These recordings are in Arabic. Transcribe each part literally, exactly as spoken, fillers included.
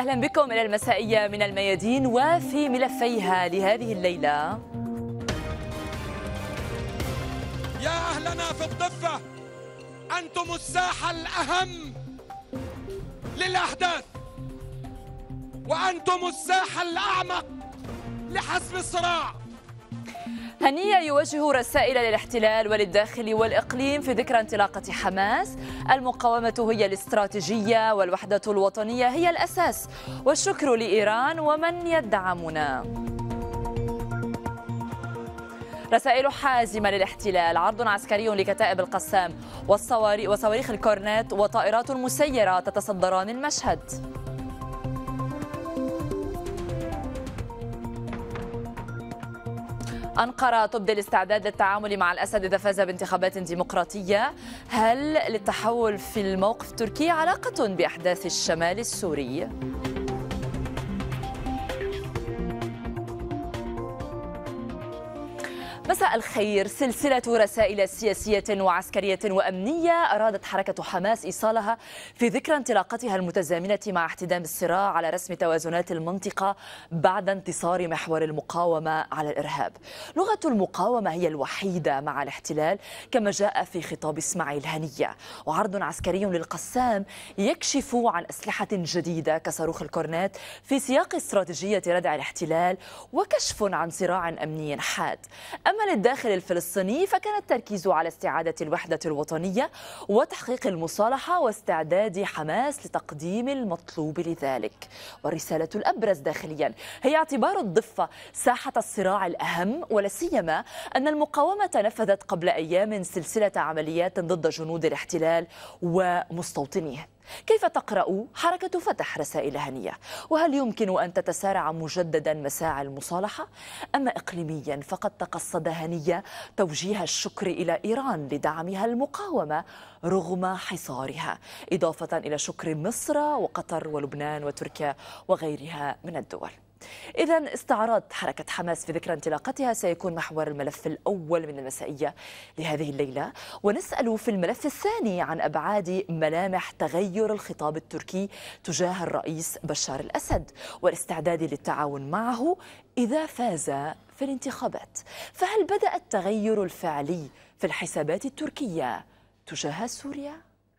أهلا بكم إلى المسائية من الميادين، وفي ملفيها لهذه الليلة: يا أهلنا في الضفة، أنتم الساحة الأهم للأحداث، وأنتم الساحة الأعمق لحسم الصراع. هنية يوجه رسائل للاحتلال وللداخل والإقليم في ذكرى انطلاقة حماس: المقاومة هي الاستراتيجية والوحدة الوطنية هي الأساس، والشكر لإيران ومن يدعمنا. رسائل حازمة للاحتلال: عرض عسكري لكتائب القسام وصواريخ الكورنيت وطائرات مسيرة تتصدران المشهد. أنقرة تبدي الاستعداد للتعامل مع الأسد إذا فاز بانتخابات ديمقراطية. هل للتحول في الموقف التركي علاقة بأحداث الشمال السوري؟ مساء الخير. سلسلة رسائل سياسية وعسكرية وأمنية أرادت حركة حماس إيصالها في ذكرى انطلاقتها المتزامنة مع احتدام الصراع على رسم توازنات المنطقة بعد انتصار محور المقاومة على الإرهاب. لغة المقاومة هي الوحيدة مع الاحتلال كما جاء في خطاب إسماعيل هنية، وعرض عسكري للقسام يكشف عن أسلحة جديدة كصاروخ الكورنيت في سياق استراتيجية ردع الاحتلال، وكشف عن صراع أمني حاد. أما للداخل الفلسطيني فكان التركيز على استعادة الوحدة الوطنية وتحقيق المصالحة واستعداد حماس لتقديم المطلوب لذلك. والرسالة الأبرز داخليا هي اعتبار الضفة ساحة الصراع الأهم، ولا سيما أن المقاومة نفذت قبل أيام سلسلة عمليات ضد جنود الاحتلال ومستوطنيه. كيف تقرأ حركة فتح رسائل هنية؟ وهل يمكن أن تتسارع مجددا مساعي المصالحة؟ أما إقليميا فقد تقصد هنية توجيه الشكر إلى إيران لدعمها المقاومة رغم حصارها، إضافة إلى شكر مصر وقطر ولبنان وتركيا وغيرها من الدول. إذن استعراض حركة حماس في ذكرى انطلاقتها سيكون محور الملف الأول من المسائية لهذه الليلة، ونسأل في الملف الثاني عن أبعاد ملامح تغير الخطاب التركي تجاه الرئيس بشار الأسد والاستعداد للتعاون معه إذا فاز في الانتخابات. فهل بدأ التغير الفعلي في الحسابات التركية تجاه سوريا؟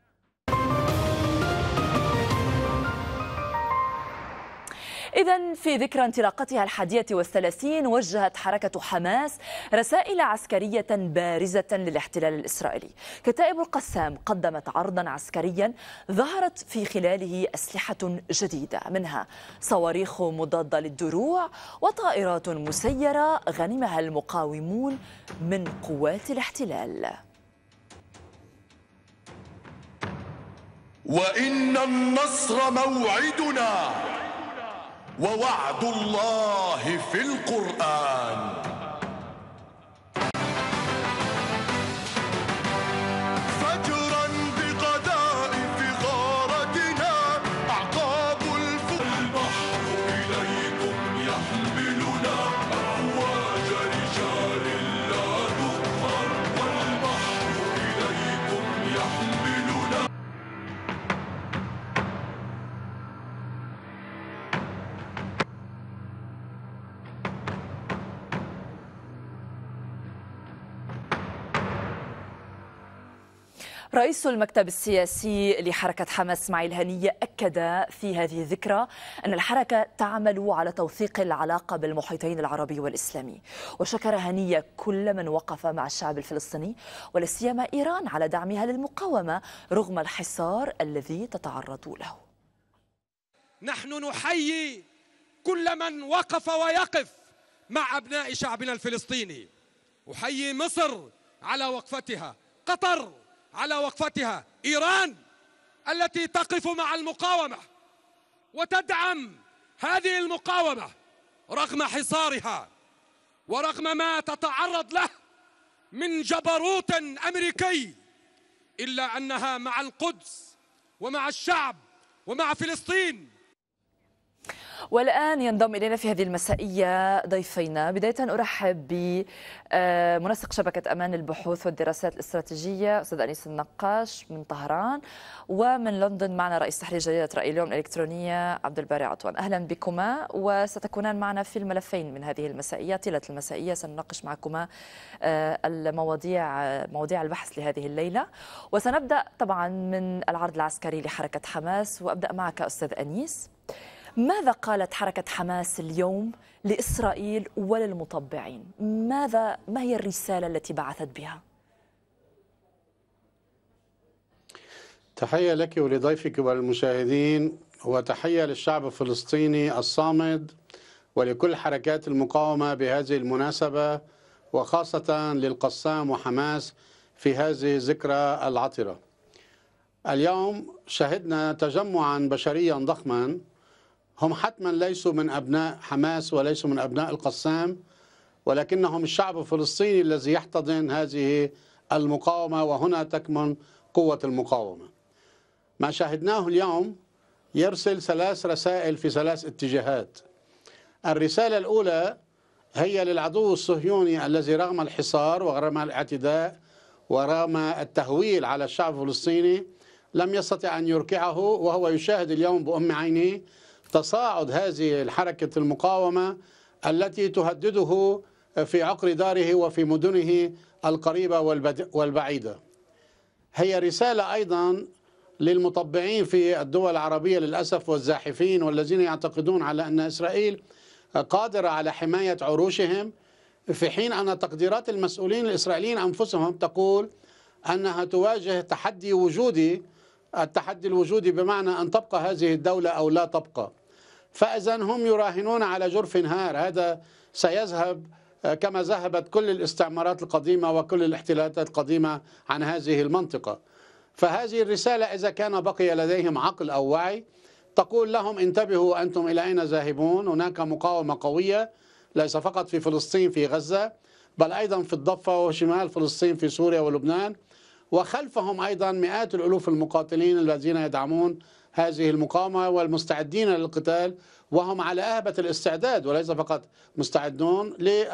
إذن في ذكرى انطلاقتها الحادية والثلاثين وجهت حركة حماس رسائل عسكرية بارزة للاحتلال الإسرائيلي. كتائب القسام قدمت عرضا عسكريا ظهرت في خلاله أسلحة جديدة، منها صواريخ مضادة للدروع وطائرات مسيرة غنمها المقاومون من قوات الاحتلال. وإن النصر موعدنا، ووعد الله في القرآن. فجرا بقذائف غارتنا أعقاب الفل. البحر إليكم يحملنا أفواج رجال لا تؤمر، والبحر إليكم يحملنا. رئيس المكتب السياسي لحركة حماس إسماعيل هنية أكد في هذه الذكرى أن الحركة تعمل على توثيق العلاقة بالمحيطين العربي والإسلامي، وشكر هنية كل من وقف مع الشعب الفلسطيني ولا سيما إيران على دعمها للمقاومة رغم الحصار الذي تتعرض له. نحن نحيي كل من وقف ويقف مع أبناء شعبنا الفلسطيني. أحيي مصر على وقفتها، قطر على وقفتها، إيران التي تقف مع المقاومة وتدعم هذه المقاومة رغم حصارها ورغم ما تتعرض له من جبروت أمريكي، إلا أنها مع القدس ومع الشعب ومع فلسطين. والآن ينضم إلينا في هذه المسائية ضيفينا. بداية أرحب بمنسق شبكة أمان البحوث والدراسات الاستراتيجية أستاذ أنيس النقاش من طهران، ومن لندن معنا رئيس تحرير جريدة رأي اليوم الإلكترونية عبد الباري عطوان. أهلا بكما، وستكونان معنا في الملفين من هذه المسائية. طيلة المسائية سنناقش معكما المواضيع مواضيع البحث لهذه الليلة، وسنبدأ طبعا من العرض العسكري لحركة حماس. وأبدأ معك أستاذ أنيس، ماذا قالت حركة حماس اليوم لإسرائيل وللمطبعين؟ ماذا ما هي الرسالة التي بعثت بها؟ تحية لك ولضيفك وللمشاهدين، وتحية للشعب الفلسطيني الصامد ولكل حركات المقاومة بهذه المناسبة، وخاصة للقسام وحماس في هذه الذكرى العطرة. اليوم شهدنا تجمعا بشريا ضخما، هم حتما ليسوا من أبناء حماس وليسوا من أبناء القسام، ولكنهم الشعب الفلسطيني الذي يحتضن هذه المقاومة، وهنا تكمن قوة المقاومة. ما شاهدناه اليوم يرسل ثلاث رسائل في ثلاث اتجاهات. الرسالة الأولى هي للعدو الصهيوني الذي رغم الحصار ورغم الاعتداء ورغم التهويل على الشعب الفلسطيني لم يستطع أن يركعه، وهو يشاهد اليوم بأم عينه تصاعد هذه الحركة المقاومة التي تهدده في عقر داره وفي مدنه القريبة والبعيدة. هي رسالة أيضا للمطبعين في الدول العربية للأسف والزاحفين، والذين يعتقدون على أن إسرائيل قادرة على حماية عروشهم، في حين أن تقديرات المسؤولين الإسرائيليين أنفسهم تقول أنها تواجه تحدي وجودي، التحدي الوجودي بمعنى أن تبقى هذه الدولة أو لا تبقى. فإذا هم يراهنون على جرف نهار، هذا سيذهب كما ذهبت كل الاستعمارات القديمة وكل الاحتلالات القديمة عن هذه المنطقة. فهذه الرسالة إذا كان بقي لديهم عقل أو وعي تقول لهم انتبهوا أنتم إلى أين ذاهبون. هناك مقاومة قوية ليس فقط في فلسطين في غزة، بل أيضا في الضفة وشمال فلسطين في سوريا ولبنان، وخلفهم أيضا مئات الألوف المقاتلين الذين يدعمون هذه المقاومة والمستعدين للقتال، وهم على أهبة الاستعداد وليس فقط مستعدون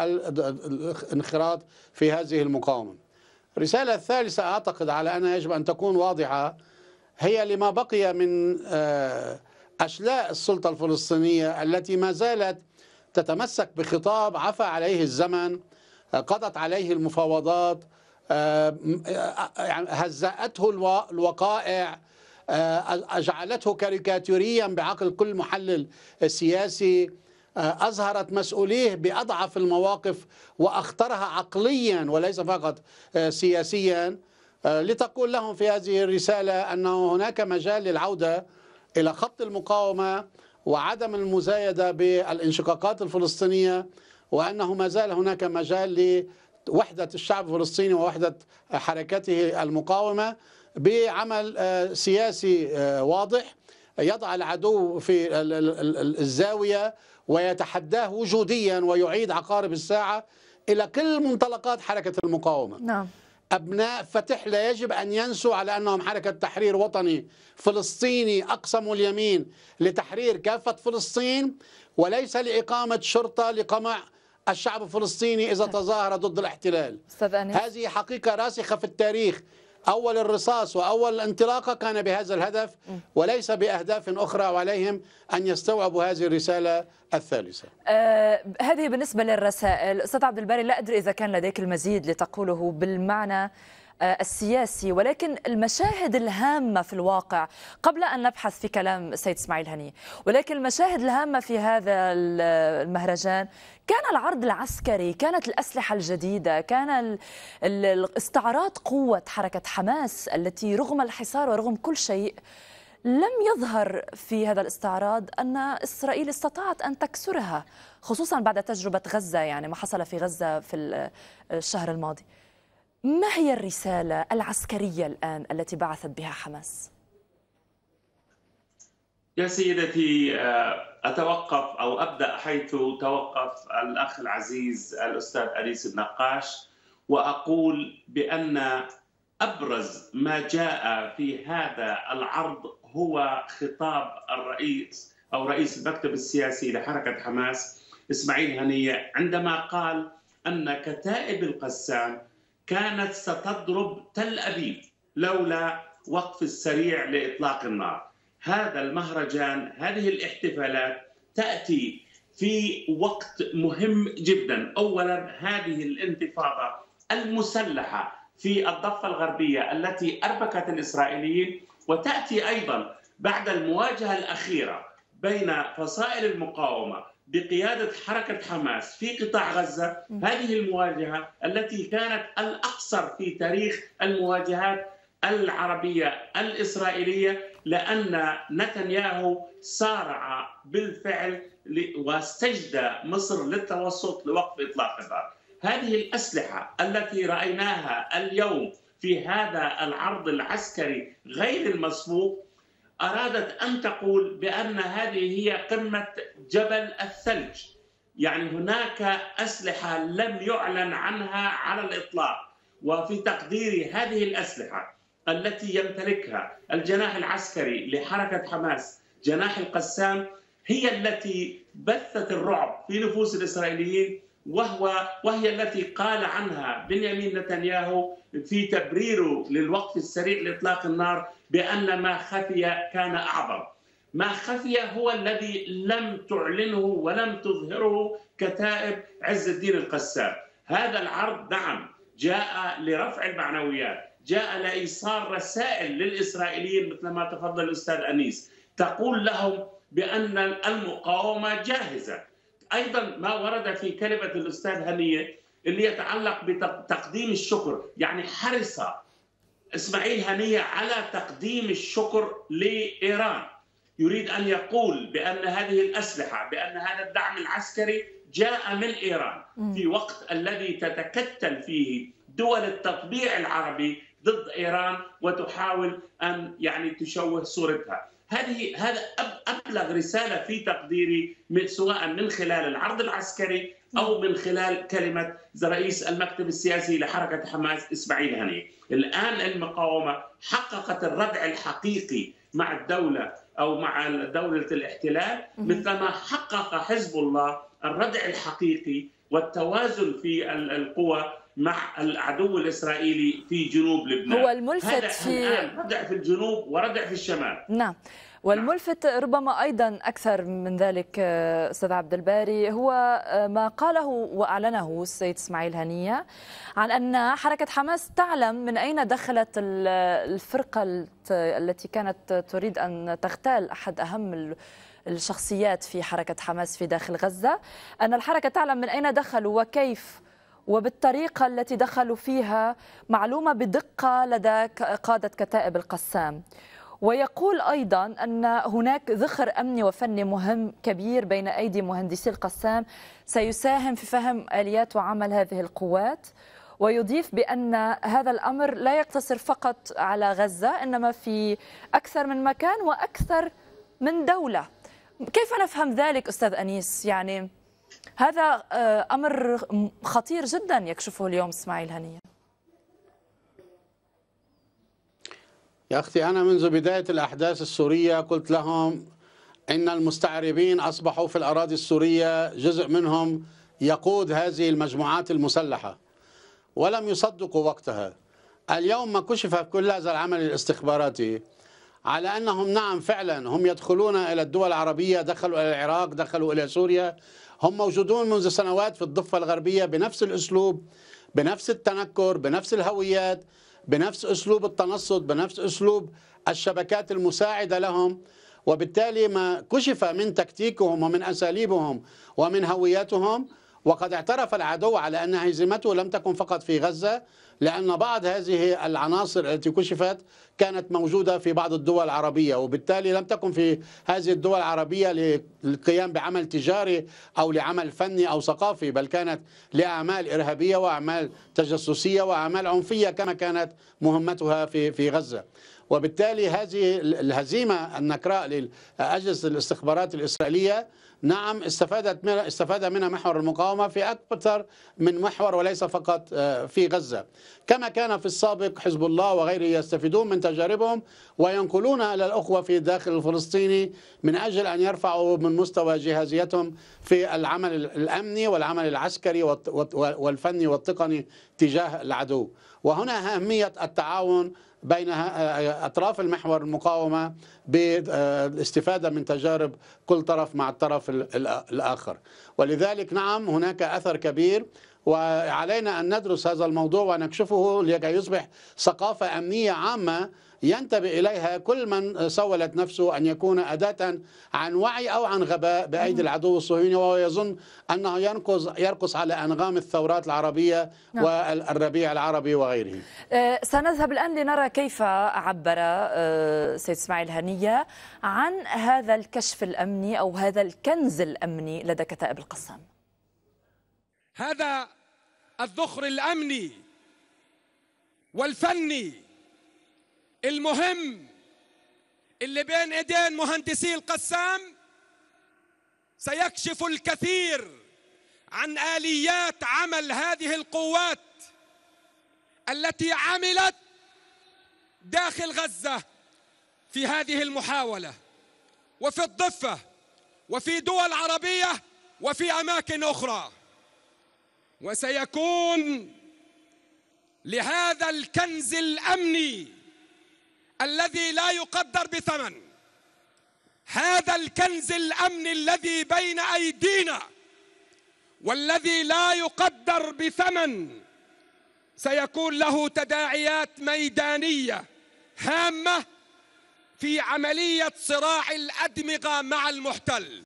للانخراط في هذه المقاومة. الرسالة الثالثة أعتقد على أنها يجب أن تكون واضحة، هي لما بقي من أشلاء السلطة الفلسطينية التي ما زالت تتمسك بخطاب عفى عليه الزمن، قضت عليه المفاوضات، هزأته الوقائع، جعلته كاريكاتوريا بعقل كل محلل سياسي، أظهرت مسؤوليه بأضعف المواقف وأخطرها عقليا وليس فقط سياسيا، لتقول لهم في هذه الرسالة أنه هناك مجال للعودة إلى خط المقاومة وعدم المزايدة بالانشقاقات الفلسطينية، وأنه ما زال هناك مجال لوحدة الشعب الفلسطيني ووحدة حركته المقاومة بعمل سياسي واضح يضع العدو في الزاوية ويتحداه وجوديا ويعيد عقارب الساعة إلى كل منطلقات حركة المقاومة. نعم. أبناء فتح لا يجب أن ينسوا على أنهم حركة تحرير وطني فلسطيني أقسموا اليمين لتحرير كافة فلسطين، وليس لإقامة شرطة لقمع الشعب الفلسطيني إذا تظاهر ضد الاحتلال. هذه حقيقة راسخة في التاريخ. أول الرصاص وأول الانطلاقة كان بهذا الهدف وليس بأهداف أخرى، وعليهم أن يستوعبوا هذه الرسالة الثالثة. آه هذه بالنسبة للرسائل. أستاذ عبد الباري، لا أدري إذا كان لديك المزيد لتقوله بالمعنى آه السياسي، ولكن المشاهد الهامة في الواقع قبل أن نبحث في كلام السيد إسماعيل هنية، ولكن المشاهد الهامة في هذا المهرجان كان العرض العسكري، كانت الأسلحة الجديدة، كان استعراض قوة حركة حماس التي رغم الحصار ورغم كل شيء لم يظهر في هذا الاستعراض أن إسرائيل استطاعت أن تكسرها، خصوصا بعد تجربة غزة، يعني ما حصل في غزة في الشهر الماضي. ما هي الرسالة العسكرية الآن التي بعثت بها حماس؟ يا سيدتي، أتوقف أو أبدأ حيث توقف الأخ العزيز الأستاذ أنيس النقاش، وأقول بأن أبرز ما جاء في هذا العرض هو خطاب الرئيس أو رئيس المكتب السياسي لحركة حماس إسماعيل هنية عندما قال أن كتائب القسام كانت ستضرب تل أبيب لولا وقف السريع لإطلاق النار. هذا المهرجان، هذه الاحتفالات تأتي في وقت مهم جدا. أولا هذه الانتفاضة المسلحة في الضفة الغربية التي أربكت الإسرائيليين، وتأتي أيضا بعد المواجهة الأخيرة بين فصائل المقاومة بقيادة حركة حماس في قطاع غزة. هذه المواجهة التي كانت الأقصر في تاريخ المواجهات العربية الإسرائيلية، لأن نتنياهو سارع بالفعل واستجدى مصر للتوسط لوقف إطلاق النار. هذه الأسلحة التي رأيناها اليوم في هذا العرض العسكري غير المسبوق أرادت أن تقول بأن هذه هي قمة جبل الثلج. يعني هناك أسلحة لم يعلن عنها على الإطلاق، وفي تقديري هذه الأسلحة التي يمتلكها الجناح العسكري لحركة حماس، جناح القسام، هي التي بثت الرعب في نفوس الإسرائيليين، وهو وهي التي قال عنها بنيامين نتنياهو في تبريره للوقف السريع لإطلاق النار بأن ما خفي كان أعظم. ما خفي هو الذي لم تعلنه ولم تظهره كتائب عز الدين القسام. هذا العرض نعم جاء لرفع المعنويات، جاء لإيصال رسائل للإسرائيليين مثل ما تفضل الأستاذ أنيس، تقول لهم بأن المقاومة جاهزة. أيضا ما ورد في كلمة الأستاذ هنية اللي يتعلق بتقديم الشكر، يعني حرص إسماعيل هنية على تقديم الشكر لإيران، يريد أن يقول بأن هذه الأسلحة، بأن هذا الدعم العسكري جاء من إيران في وقت الذي تتكتل فيه دول التطبيع العربي ضد إيران وتحاول أن يعني تشوه صورتها. هذه هذا أبلغ رسالة في تقديري، سواء من خلال العرض العسكري أو من خلال كلمة رئيس المكتب السياسي لحركة حماس إسماعيل هنية. الآن المقاومة حققت الردع الحقيقي مع الدولة أو مع دولة الاحتلال، مثلما حقق حزب الله الردع الحقيقي والتوازن في القوى مع العدو الإسرائيلي في جنوب لبنان. هو الملفت في الآن ردع في الجنوب وردع في الشمال. نعم، والملفت ربما أيضا أكثر من ذلك أستاذ عبد الباري هو ما قاله وأعلنه السيد إسماعيل هنية عن أن حركة حماس تعلم من أين دخلت الفرقة التي كانت تريد أن تغتال أحد أهم الشخصيات في حركة حماس في داخل غزة، أن الحركة تعلم من أين دخلوا وكيف وبالطريقة التي دخلوا فيها معلومة بدقة لدى قادة كتائب القسام. ويقول أيضا أن هناك ذخر أمني وفني مهم كبير بين أيدي مهندسي القسام سيساهم في فهم آليات وعمل هذه القوات، ويضيف بأن هذا الأمر لا يقتصر فقط على غزة، إنما في أكثر من مكان وأكثر من دولة. كيف نفهم ذلك أستاذ أنيس؟ يعني هذا أمر خطير جدا يكشفه اليوم إسماعيل هنية. يا أختي، أنا منذ بداية الأحداث السورية قلت لهم إن المستعربين أصبحوا في الأراضي السورية جزء منهم يقود هذه المجموعات المسلحة، ولم يصدقوا وقتها. اليوم ما كشف كل هذا العمل الاستخباراتي على أنهم نعم فعلا هم يدخلون إلى الدول العربية، دخلوا إلى العراق، دخلوا إلى سوريا، هم موجودون منذ سنوات في الضفة الغربية بنفس الأسلوب، بنفس التنكر، بنفس الهويات، بنفس أسلوب التنصت، بنفس أسلوب الشبكات المساعدة لهم. وبالتالي ما كشف من تكتيكهم ومن أساليبهم ومن هوياتهم، وقد اعترف العدو على أن هزيمته لم تكن فقط في غزة، لأن بعض هذه العناصر التي كشفت كانت موجودة في بعض الدول العربية، وبالتالي لم تكن في هذه الدول العربية للقيام بعمل تجاري أو لعمل فني أو ثقافي، بل كانت لأعمال إرهابية وأعمال تجسسية وأعمال عنفية كما كانت مهمتها في في غزة. وبالتالي هذه الهزيمة النكراء لأجهزة الاستخبارات الإسرائيلية نعم استفادت من استفاد منها محور المقاومة في أكثر من محور وليس فقط في غزة، كما كان في السابق حزب الله وغيره يستفيدون من تجاربهم وينقلونها إلى الأخوة في الداخل الفلسطيني من أجل أن يرفعوا من مستوى جاهزيتهم في العمل الأمني والعمل العسكري والفني والتقني تجاه العدو. وهنا أهمية التعاون بين أطراف المحور المقاومة بالاستفادة من تجارب كل طرف مع الطرف الآخر. ولذلك نعم هناك أثر كبير، وعلينا أن ندرس هذا الموضوع ونكشفه لكي يصبح ثقافة أمنية عامة ينتبه إليها كل من سولت نفسه أن يكون أداة عن وعي أو عن غباء بأيدي العدو الصهيوني، وهو يظن أنه يرقص يرقص على أنغام الثورات العربية نعم. والربيع العربي وغيره. أه سنذهب الآن لنرى كيف عبر أه سيد إسماعيل هنية عن هذا الكشف الأمني أو هذا الكنز الأمني لدى كتائب القسام. هذا الذخر الأمني والفني المهم اللي بين ايدين مهندسي القسام سيكشف الكثير عن آليات عمل هذه القوات التي عملت داخل غزة في هذه المحاولة وفي الضفة وفي دول عربية وفي أماكن أخرى. وسيكون لهذا الكنز الأمني الذي لا يقدر بثمن، هذا الكنز الأمني الذي بين أيدينا والذي لا يقدر بثمن سيكون له تداعيات ميدانية هامة في عملية صراع الأدمغة مع المحتل.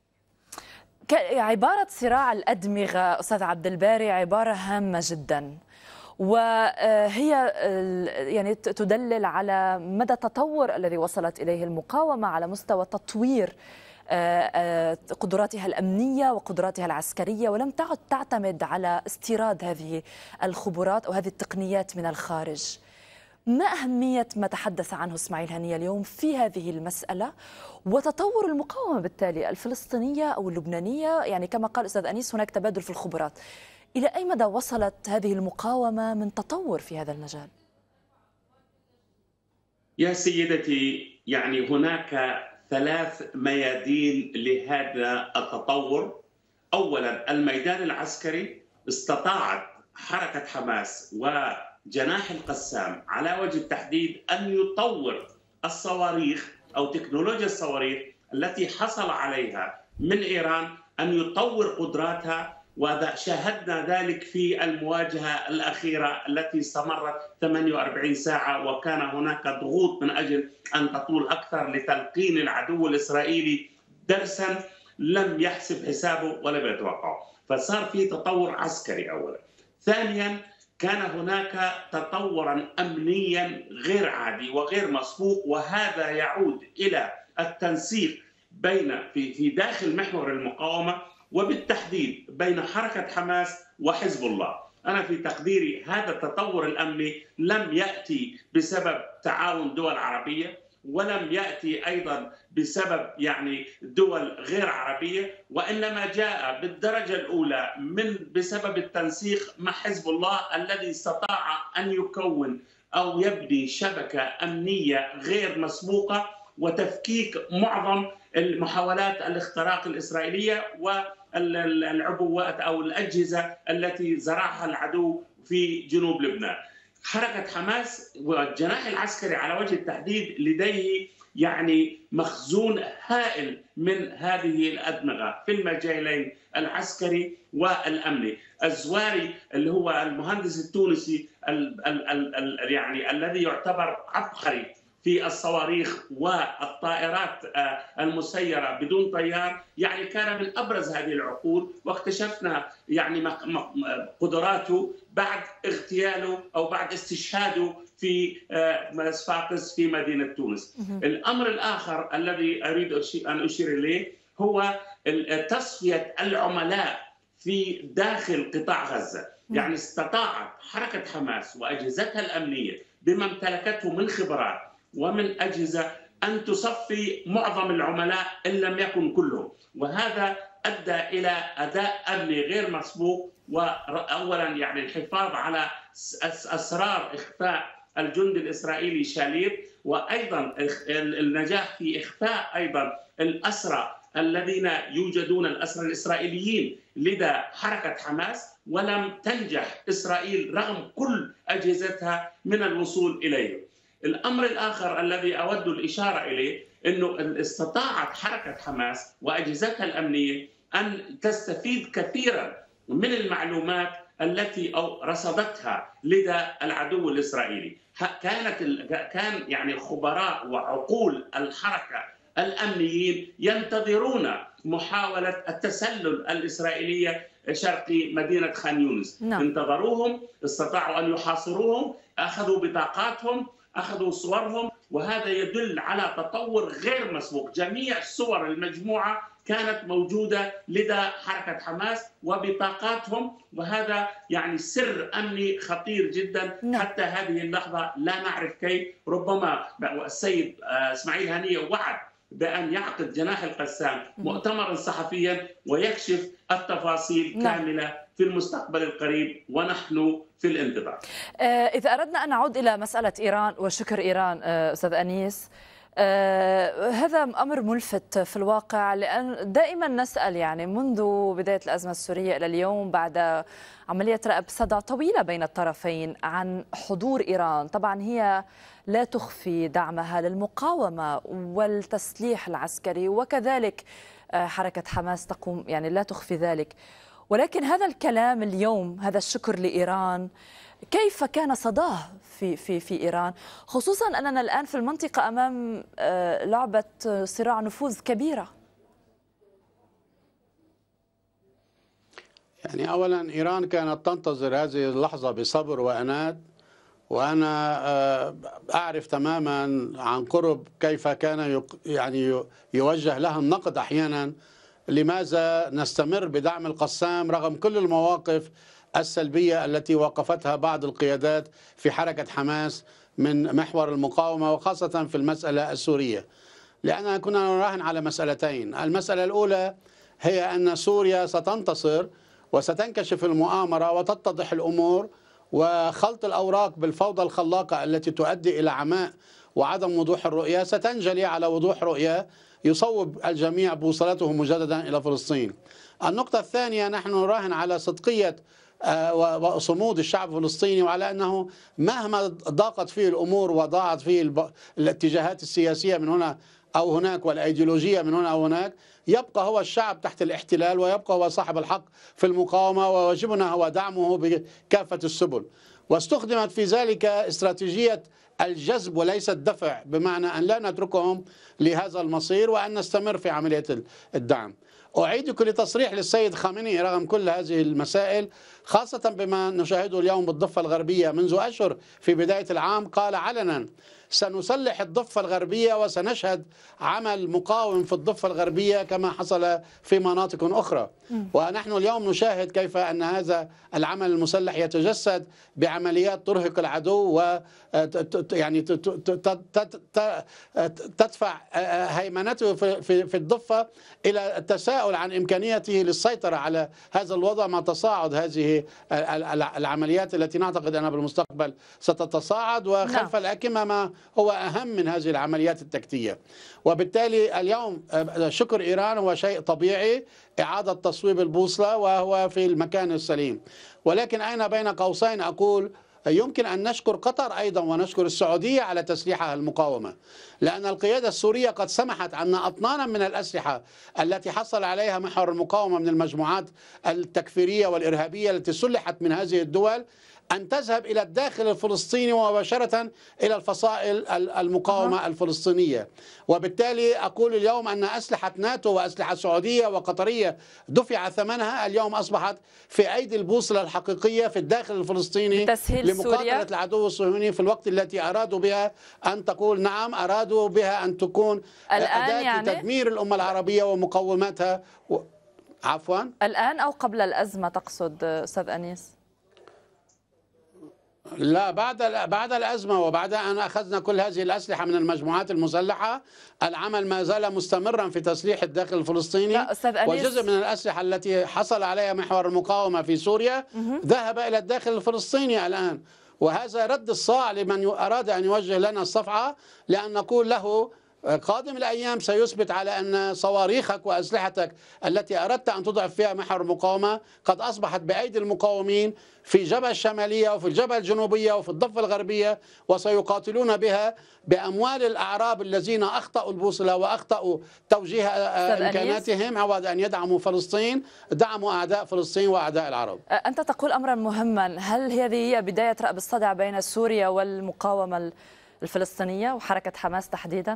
عبارة صراع الأدمغة أستاذ عبد الباري عبارة هامة جدا، وهي يعني تدلل على مدى التطور الذي وصلت إليه المقاومة على مستوى تطوير قدراتها الأمنية وقدراتها العسكرية، ولم تعد تعتمد على استيراد هذه الخبرات أو هذه التقنيات من الخارج. ما أهمية ما تحدث عنه إسماعيل هنية اليوم في هذه المسألة وتطور المقاومة بالتالي الفلسطينية أو اللبنانية؟ يعني كما قال أستاذ أنيس هناك تبادل في الخبرات، إلى أي مدى وصلت هذه المقاومة من تطور في هذا المجال؟ يا سيدتي، يعني هناك ثلاث ميادين لهذا التطور. أولا الميدان العسكري، استطاعت حركة حماس وجناح القسام على وجه التحديد أن يطور الصواريخ أو تكنولوجيا الصواريخ التي حصل عليها من إيران، أن يطور قدراتها، وشاهدنا ذلك في المواجهة الأخيرة التي استمرت ثمانية وأربعين ساعة، وكان هناك ضغوط من أجل أن تطول أكثر لتلقين العدو الإسرائيلي درسا لم يحسب حسابه ولم يتوقعه. فصار في تطور عسكري أولا. ثانيا كان هناك تطورا أمنيا غير عادي وغير مسبوق، وهذا يعود إلى التنسيق بين في في داخل محور المقاومة، وبالتحديد بين حركة حماس وحزب الله. أنا في تقديري هذا التطور الأمني لم يأتي بسبب تعاون دول عربية، ولم يأتي أيضا بسبب يعني دول غير عربية، وإنما جاء بالدرجة الأولى من بسبب التنسيق مع حزب الله الذي استطاع أن يكون أو يبني شبكة أمنية غير مسبوقة وتفكيك معظم المحاولات الاختراق الإسرائيلية والعبوات أو الأجهزة التي زرعها العدو في جنوب لبنان. حركة حماس والجناح العسكري على وجه التحديد لديه يعني مخزون هائل من هذه الأدمغة في المجالين العسكري والأمني. الزواري اللي هو المهندس التونسي ال ال ال ال يعني الذي يعتبر عبقري في الصواريخ والطائرات المسيرة بدون طيار، يعني كان من أبرز هذه العقول، واكتشفنا يعني قدراته بعد اغتياله أو بعد استشهاده في صفاقس في مدينة تونس. الأمر الآخر الذي أريد أن أشير إليه هو تصفية العملاء في داخل قطاع غزة. يعني استطاعت حركة حماس وأجهزتها الأمنية بما امتلكته من خبرات ومن أجهزة أن تصفي معظم العملاء إن لم يكن كلهم، وهذا أدى إلى أداء أمني غير مسبوق، وأولا يعني الحفاظ على أسرار إخفاء الجندي الإسرائيلي شالير، وأيضا النجاح في إخفاء أيضا الأسرى الذين يوجدون الأسرى الإسرائيليين لدى حركة حماس، ولم تنجح إسرائيل رغم كل أجهزتها من الوصول إليه. الأمر الآخر الذي أود الإشارة إليه أنه استطاعت حركة حماس وأجهزتها الأمنية أن تستفيد كثيرا من المعلومات التي أو رصدتها لدى العدو الإسرائيلي. كانت كان يعني خبراء وعقول الحركة الأمنيين ينتظرون محاولة التسلل الإسرائيلية شرقي مدينة خان يونس. نعم. انتظروهم، استطاعوا أن يحاصروهم، أخذوا بطاقاتهم، أخذوا صورهم، وهذا يدل على تطور غير مسبوق. جميع الصور المجموعة كانت موجودة لدى حركة حماس وبطاقاتهم، وهذا يعني سر أمني خطير جدا. نعم. حتى هذه اللحظة لا نعرف كيف. ربما السيد إسماعيل هنية وعد بأن يعقد جناح القسام مؤتمرا صحفيا ويكشف التفاصيل. نعم. كاملة في المستقبل القريب، ونحن في الانتظار. إذا أردنا أن نعود إلى مسألة إيران وشكر إيران أستاذ أنيس، هذا أمر ملفت في الواقع، لأن دائما نسأل يعني منذ بداية الأزمة السورية إلى اليوم بعد عملية رأب صدع طويلة بين الطرفين عن حضور إيران. طبعا هي لا تخفي دعمها للمقاومة والتسليح العسكري، وكذلك حركة حماس تقوم يعني لا تخفي ذلك، ولكن هذا الكلام اليوم، هذا الشكر لإيران، كيف كان صداه في في في إيران، خصوصا أننا الآن في المنطقة أمام لعبة صراع نفوذ كبيرة؟ يعني أولا إيران كانت تنتظر هذه اللحظة بصبر وأناد، وأنا أعرف تماما عن قرب كيف كان يعني يوجه لها النقد أحيانا، لماذا نستمر بدعم القسام رغم كل المواقف السلبية التي وقفتها بعض القيادات في حركة حماس من محور المقاومة، وخاصة في المسألة السورية. لأننا كنا نراهن على مسألتين. المسألة الأولى هي أن سوريا ستنتصر وستنكشف المؤامرة وتتضح الأمور، وخلط الأوراق بالفوضى الخلاقة التي تؤدي إلى عماء وعدم وضوح الرؤية ستنجلي على وضوح رؤية يصوب الجميع بوصلته مجددا إلى فلسطين. النقطة الثانية، نحن نراهن على صدقية وصمود الشعب الفلسطيني، وعلى أنه مهما ضاقت فيه الأمور وضاعت فيه الاتجاهات السياسية من هنا أو هناك والأيديولوجية من هنا أو هناك، يبقى هو الشعب تحت الاحتلال، ويبقى هو صاحب الحق في المقاومة، وواجبنا هو دعمه بكافة السبل. واستخدمت في ذلك استراتيجية الجذب وليس الدفع، بمعنى أن لا نتركهم لهذا المصير وأن نستمر في عملية الدعم. أعيدك لتصريح للسيد خامنئي رغم كل هذه المسائل، خاصة بما نشاهده اليوم بالضفة الغربية. منذ أشهر في بداية العام قال علنا سنسلح الضفة الغربية وسنشهد عمل مقاوم في الضفة الغربية كما حصل في مناطق أخرى. ونحن اليوم نشاهد كيف أن هذا العمل المسلح يتجسد بعمليات ترهق العدو و يعني تدفع هيمنته في الضفة إلى التساؤل عن إمكانيته للسيطرة على هذا الوضع مع تصاعد هذه العمليات التي نعتقد أنها بالمستقبل ستتصاعد، وخلف الأكمة ما هو أهم من هذه العمليات التكتيكية. وبالتالي اليوم شكر إيران هو شيء طبيعي، إعادة تصويب البوصلة، وهو في المكان السليم. ولكن أين بين قوسين أقول يمكن أن نشكر قطر أيضا ونشكر السعودية على تسليحها المقاومة، لأن القيادة السورية قد سمحت أن أطنانا من الأسلحة التي حصل عليها محور المقاومة من المجموعات التكفيرية والإرهابية التي سلحت من هذه الدول أن تذهب إلى الداخل الفلسطيني ومباشرة إلى الفصائل المقاومة الفلسطينية. وبالتالي أقول اليوم أن أسلحة ناتو وأسلحة سعودية وقطرية دفع ثمنها اليوم أصبحت في أيدي البوصلة الحقيقية في الداخل الفلسطيني لمقاتلة العدو الصهيوني في الوقت التي أرادوا بها أن تقول نعم، أرادوا بها أن تكون أداة يعني لتدمير الأمة العربية ومقوماتها و... عفوا الآن أو قبل الأزمة تقصد أستاذ أنيس؟ لا، بعد بعد الأزمة وبعد أن أخذنا كل هذه الأسلحة من المجموعات المسلحة، العمل ما زال مستمرا في تسليح الداخل الفلسطيني. لا أستاذ أنيس، وجزء من الأسلحة التي حصل عليها محور المقاومة في سوريا ذهب إلى الداخل الفلسطيني الآن، وهذا رد الصاع لمن أراد أن يوجه لنا الصفعة، لأن نقول له قادم الأيام سيثبت على أن صواريخك وأسلحتك التي أردت أن تضعف فيها محور المقاومة قد أصبحت بأيدي المقاومين في الجبهة الشمالية وفي الجبهة الجنوبية وفي الضفة الغربية، وسيقاتلون بها بأموال الأعراب الذين أخطأوا البوصلة وأخطأوا توجيه إمكاناتهم عوض أن يدعموا فلسطين، دعموا أعداء فلسطين وأعداء العرب. أنت تقول أمرا مهما، هل هذه هي بداية رأب الصدع بين سوريا والمقاومة الفلسطينية وحركة حماس تحديدا؟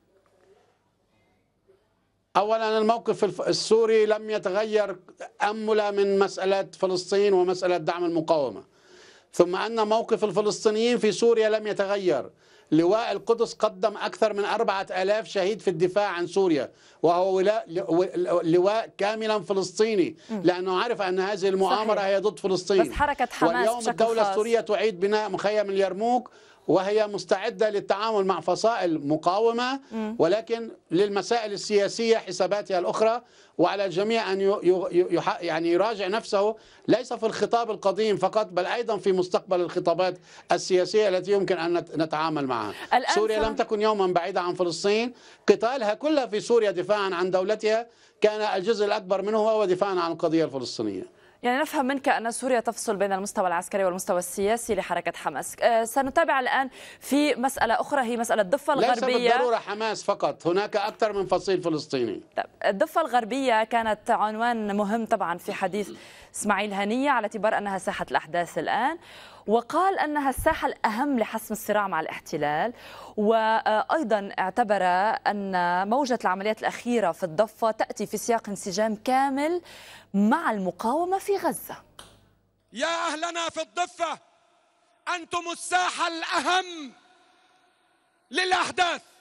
أولا الموقف السوري لم يتغير أملا من مسألة فلسطين ومسألة دعم المقاومة، ثم أن موقف الفلسطينيين في سوريا لم يتغير. لواء القدس قدم أكثر من أربعة آلاف شهيد في الدفاع عن سوريا، وهو لواء كاملا فلسطيني، لأنه عرف أن هذه المؤامرة هي ضد فلسطين. بس حركة حماس واليوم الدولة السورية تعيد بناء مخيم اليرموك، وهي مستعدة للتعامل مع فصائل مقاومة، ولكن للمسائل السياسية حساباتها الأخرى. وعلى الجميع أن يعني يراجع نفسه ليس في الخطاب القديم فقط، بل أيضا في مستقبل الخطابات السياسية التي يمكن أن نتعامل معها. سوريا لم تكن يوما بعيدة عن فلسطين، قتالها كلها في سوريا دفاعا عن دولتها كان الجزء الأكبر منه هو دفاعا عن القضية الفلسطينية. يعني نفهم منك أن سوريا تفصل بين المستوى العسكري والمستوى السياسي لحركة حماس. أه سنتابع الآن في مسألة أخرى، هي مسألة الضفة الغربية. ليس بالضرورة حماس فقط، هناك أكثر من فصيل فلسطيني. الضفة الغربية كانت عنوان مهم طبعا في حديث إسماعيل هنية، على اعتبار أنها ساحة الأحداث الآن، وقال أنها الساحة الأهم لحسم الصراع مع الاحتلال، وأيضا اعتبر أن موجة العمليات الأخيرة في الضفة تأتي في سياق انسجام كامل مع المقاومة في غزة. يا أهلنا في الضفة، أنتم الساحة الأهم للأحداث،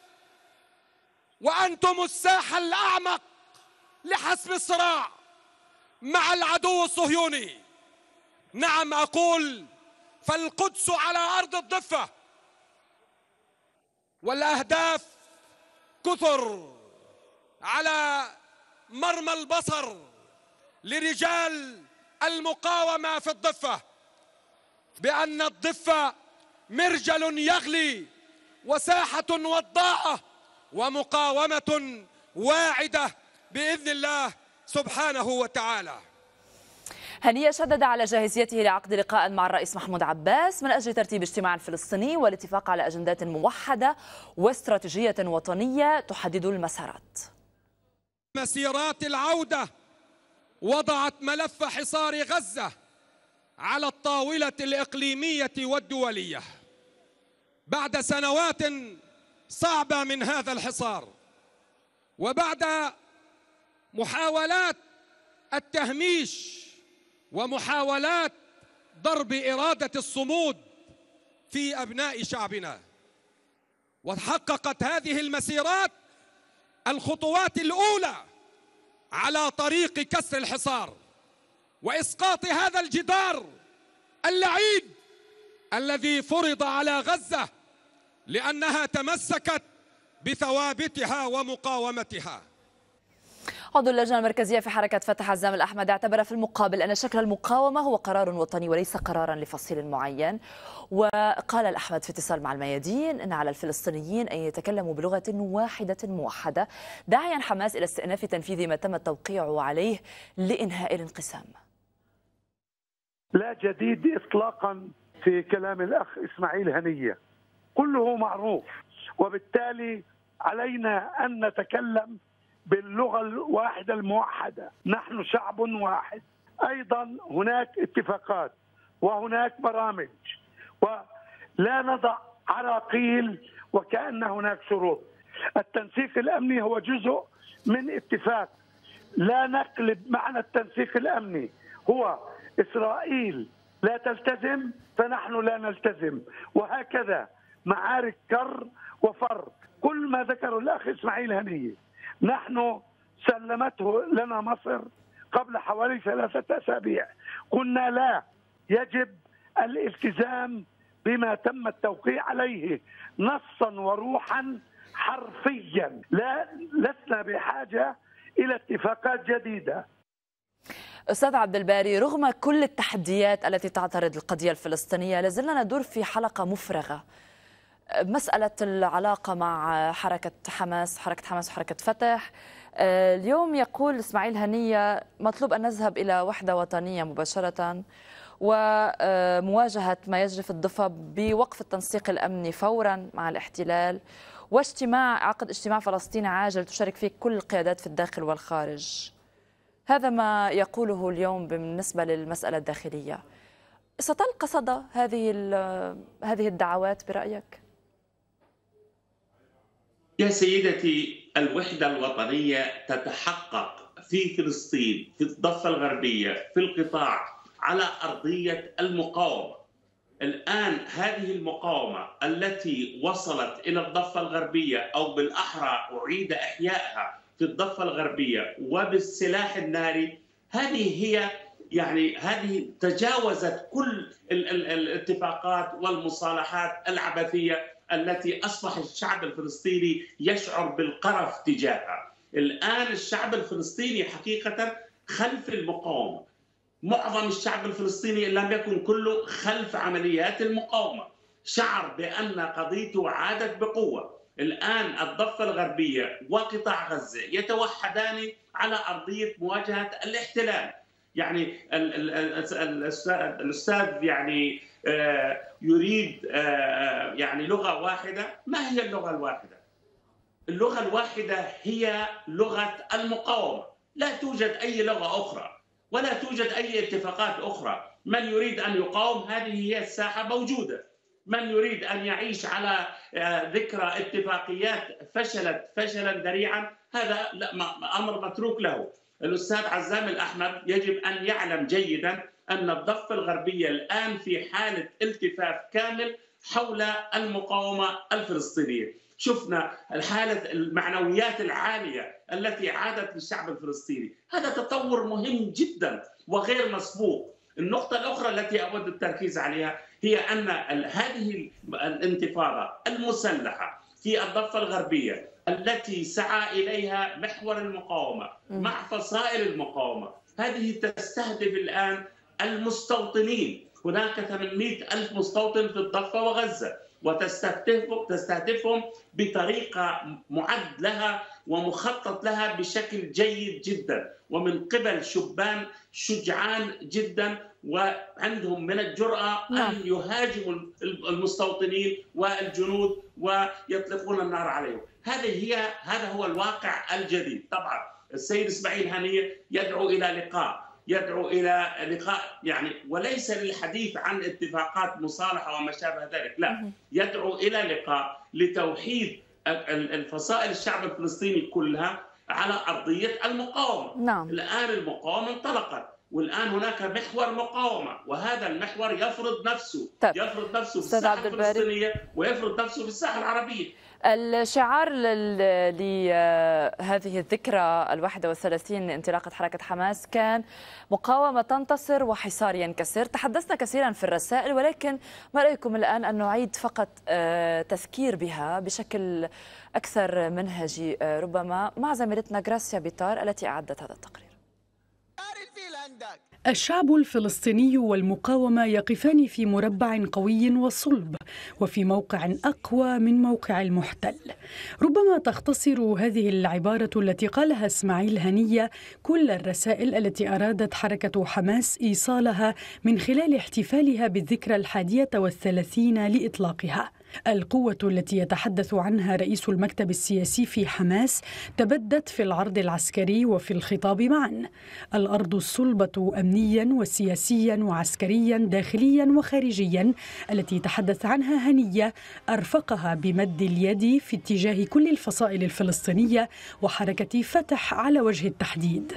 وأنتم الساحة الأعمق لحسم الصراع مع العدو الصهيوني. نعم أقول، فالقدس على أرض الضفة، والأهداف كثر على مرمى البصر لرجال المقاومة في الضفة، بأن الضفة مرجل يغلي وساحة وضاءة ومقاومة واعدة بإذن الله سبحانه وتعالى. هنية شدد على جاهزيته لعقد لقاء مع الرئيس محمود عباس من أجل ترتيب اجتماع فلسطيني والاتفاق على أجندات موحدة واستراتيجية وطنية تحدد المسارات. مسيرات العودة وضعت ملف حصار غزة على الطاولة الإقليمية والدولية بعد سنوات صعبة من هذا الحصار، وبعد محاولات التهميش ومحاولات ضرب إرادة الصمود في أبناء شعبنا. وحققت هذه المسيرات الخطوات الأولى على طريق كسر الحصار وإسقاط هذا الجدار اللعين الذي فرض على غزة لأنها تمسكت بثوابتها ومقاومتها. عضو اللجنة المركزية في حركة فتح عزام الأحمد اعتبر في المقابل أن شكل المقاومة هو قرار وطني وليس قرارا لفصيل معين، وقال الأحمد في اتصال مع الميادين أن على الفلسطينيين أن يتكلموا بلغة واحدة موحدة، داعيا حماس إلى استئناف تنفيذ ما تم التوقيع عليه لإنهاء الانقسام. لا جديد إطلاقا في كلام الأخ إسماعيل هنية، كله معروف، وبالتالي علينا أن نتكلم باللغة الواحدة الموحدة. نحن شعب واحد. أيضا هناك اتفاقات وهناك برامج، ولا نضع عراقيل وكأن هناك شروط. التنسيق الأمني هو جزء من اتفاق، لا نقلب معنى التنسيق الأمني هو إسرائيل لا تلتزم فنحن لا نلتزم، وهكذا معارك كر وفر. كل ما ذكره الأخ إسماعيل هنية نحن سلمته لنا مصر قبل حوالي ثلاثة أسابيع، قلنا لا، يجب الالتزام بما تم التوقيع عليه نصا وروحا حرفيا. لا لسنا بحاجة إلى اتفاقات جديدة. أستاذ عبد الباري، رغم كل التحديات التي تعترض القضية الفلسطينية لازلنا ندور في حلقة مفرغة. مسألة العلاقة مع حركة حماس حركة حماس وحركة فتح. اليوم يقول إسماعيل هنية مطلوب أن نذهب إلى وحدة وطنية مباشرة ومواجهة ما يجري في الضفة بوقف التنسيق الأمني فورا مع الاحتلال، واجتماع عقد اجتماع فلسطيني عاجل تشارك فيه كل القيادات في الداخل والخارج. هذا ما يقوله اليوم بالنسبة للمسألة الداخلية. ستلقى صدى هذه هذه الدعوات برأيك؟ يا سيدتي، الوحدة الوطنية تتحقق في فلسطين، في الضفة الغربية، في القطاع، على أرضية المقاومة. الآن هذه المقاومة التي وصلت إلى الضفة الغربية، أو بالأحرى أعيد إحيائها في الضفة الغربية وبالسلاح الناري، هذه هي يعني هذه تجاوزت كل الاتفاقات والمصالحات العبثية التي أصبح الشعب الفلسطيني يشعر بالقرف تجاهها. الآن الشعب الفلسطيني حقيقة خلف المقاومة. معظم الشعب الفلسطيني إن لم يكن كله خلف عمليات المقاومة، شعر بأن قضيته عادت بقوة. الآن الضفة الغربية وقطاع غزة يتوحدان على أرضية مواجهة الاحتلال. يعني الأستاذ يعني يريد يعني لغة واحدة. ما هي اللغة الواحدة؟ اللغة الواحدة هي لغة المقاومة. لا توجد أي لغة أخرى ولا توجد أي اتفاقات أخرى. من يريد أن يقاوم هذه هي الساحة موجودة. من يريد أن يعيش على ذكرى اتفاقيات فشلت فشلا ذريعا هذا أمر متروك له. الأستاذ عزام الأحمد يجب أن يعلم جيدا أن الضفة الغربية الآن في حالة التفاف كامل حول المقاومة الفلسطينية. شفنا الحالة المعنويات العالية التي عادت للشعب الفلسطيني. هذا تطور مهم جدا وغير مسبوق. النقطة الأخرى التي أود التركيز عليها هي أن هذه الانتفاضة المسلحة في الضفة الغربية التي سعى إليها محور المقاومة مع فصائل المقاومة، هذه تستهدف الآن المستوطنين. هناك ثمانمئة ألف مستوطن في الضفة وغزة، وتستهدفهم بطريقة معد لها ومخطط لها بشكل جيد جدا، ومن قبل شبان شجعان جدا وعندهم من الجرأة أن يهاجموا المستوطنين والجنود ويطلقون النار عليهم. هذه هي هذا هو الواقع الجديد. طبعا السيد إسماعيل هنية يدعو إلى لقاء يدعو إلى لقاء يعني وليس للحديث عن اتفاقات مصالحة وما شابه ذلك، لا، يدعو إلى لقاء لتوحيد الفصائل الشعب الفلسطيني كلها على أرضية المقاومة. نعم. الآن المقاومة انطلقت والآن هناك محور مقاومة، وهذا المحور يفرض نفسه طيب. يفرض نفسه في الساحة الفلسطينية ويفرض نفسه في الساحة العربية. الشعار لهذه الذكرى الواحدة والثلاثين لانطلاقة حركة حماس كان مقاومة تنتصر وحصار ينكسر. تحدثنا كثيرا في الرسائل، ولكن ما رأيكم الآن أن نعيد فقط تذكير بها بشكل أكثر منهجي ربما مع زميلتنا غراسيا بيطار التي أعدت هذا التقرير. الشعب الفلسطيني والمقاومة يقفان في مربع قوي وصلب وفي موقع أقوى من موقع المحتل. ربما تختصر هذه العبارة التي قالها إسماعيل هنية كل الرسائل التي أرادت حركة حماس إيصالها من خلال احتفالها بالذكرى الحادية والثلاثين لإطلاقها. القوة التي يتحدث عنها رئيس المكتب السياسي في حماس تبدت في العرض العسكري وفي الخطاب معا. الأرض الصلبة أمنيا وسياسيا وعسكريا داخليا وخارجيا التي تحدث عنها هنية أرفقها بمد اليد في اتجاه كل الفصائل الفلسطينية وحركة فتح على وجه التحديد.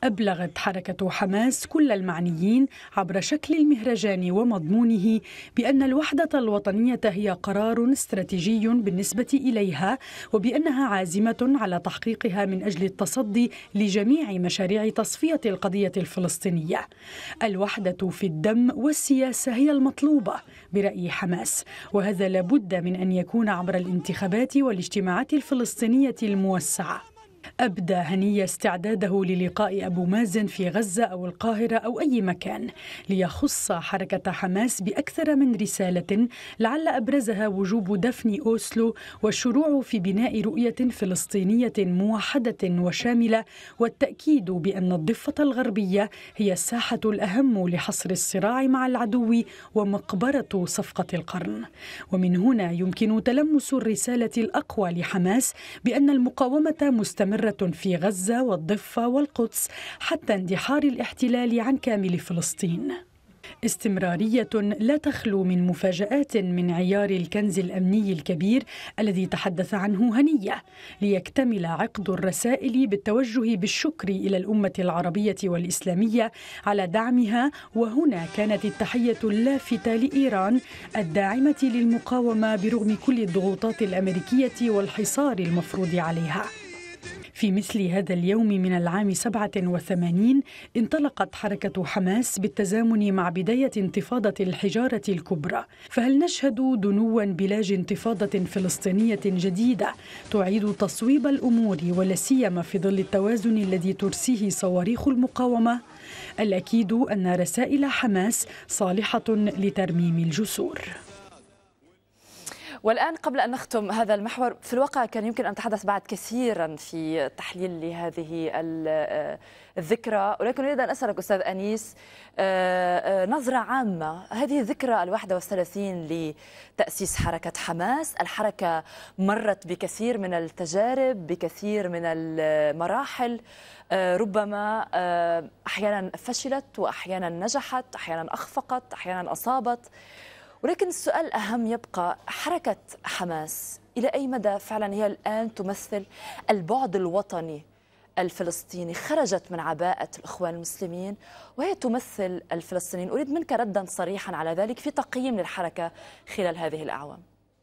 أبلغت حركة حماس كل المعنيين عبر شكل المهرجان ومضمونه بأن الوحدة الوطنية هي قرار استراتيجي بالنسبة إليها، وبأنها عازمة على تحقيقها من أجل التصدي لجميع مشاريع تصفية القضية الفلسطينية. الوحدة في الدم والسياسة هي المطلوبة برأي حماس، وهذا لابد من أن يكون عبر الانتخابات والاجتماعات الفلسطينية الموسعة. أبدى هنية استعداده للقاء أبو مازن في غزة أو القاهرة أو أي مكان، ليخص حركة حماس بأكثر من رسالة لعل أبرزها وجوب دفن أوسلو والشروع في بناء رؤية فلسطينية موحدة وشاملة، والتأكيد بأن الضفة الغربية هي الساحة الأهم لحصر الصراع مع العدو ومقبرة صفقة القرن. ومن هنا يمكن تلمس الرسالة الأقوى لحماس بأن المقاومة مستمرة في غزة والضفة والقدس حتى اندحار الاحتلال عن كامل فلسطين. استمرارية لا تخلو من مفاجآت من عيار الكنز الأمني الكبير الذي تحدث عنه هنية، ليكتمل عقد الرسائل بالتوجه بالشكر إلى الأمة العربية والإسلامية على دعمها. وهنا كانت التحية اللافتة لإيران الداعمة للمقاومة برغم كل الضغوطات الأمريكية والحصار المفروض عليها. في مثل هذا اليوم من العام سبعة وثمانين انطلقت حركة حماس بالتزامن مع بداية انتفاضة الحجارة الكبرى، فهل نشهد دنوا بلاج انتفاضة فلسطينية جديدة تعيد تصويب الأمور ولا سيما في ظل التوازن الذي ترسيه صواريخ المقاومة؟ الأكيد أن رسائل حماس صالحة لترميم الجسور. والآن قبل أن نختم هذا المحور، في الواقع كان يمكن أن نتحدث بعد كثيرا في تحليل لهذه الذكرى، ولكن أريد أن أسألك أستاذ أنيس نظرة عامة. هذه الذكرى الواحدة والثلاثين لتأسيس حركة حماس، الحركة مرت بكثير من التجارب، بكثير من المراحل، ربما أحيانا فشلت وأحيانا نجحت، أحيانا أخفقت، أحيانا أصابت، ولكن السؤال الأهم يبقى: حركة حماس إلى أي مدى فعلا هي الآن تمثل البعد الوطني الفلسطيني؟ خرجت من عباءة الإخوان المسلمين وهي تمثل الفلسطينيين. أريد منك ردا صريحا على ذلك في تقييم للحركة خلال هذه الأعوام.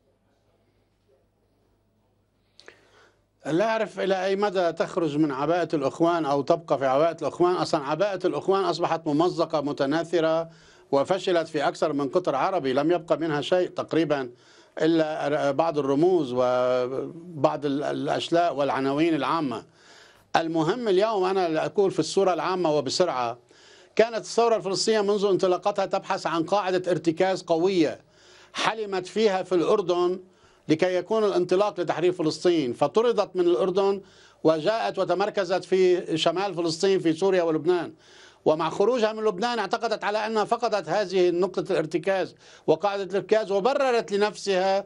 لا أعرف إلى أي مدى تخرج من عباءة الإخوان أو تبقى في عباءة الإخوان. أصلا عباءة الإخوان أصبحت ممزقة متناثرة وفشلت في أكثر من قطر عربي، لم يبقى منها شيء تقريبا إلا بعض الرموز وبعض الأشلاء والعناوين العامة. المهم اليوم أنا أقول في الصورة العامة وبسرعة: كانت الثورة الفلسطينية منذ انطلاقتها تبحث عن قاعدة ارتكاز قوية حلمت فيها في الأردن لكي يكون الانطلاق لتحرير فلسطين، فطردت من الأردن وجاءت وتمركزت في شمال فلسطين في سوريا ولبنان. ومع خروجها من لبنان اعتقدت على أنها فقدت هذه نقطة الارتكاز وقاعدة الارتكاز، وبررت لنفسها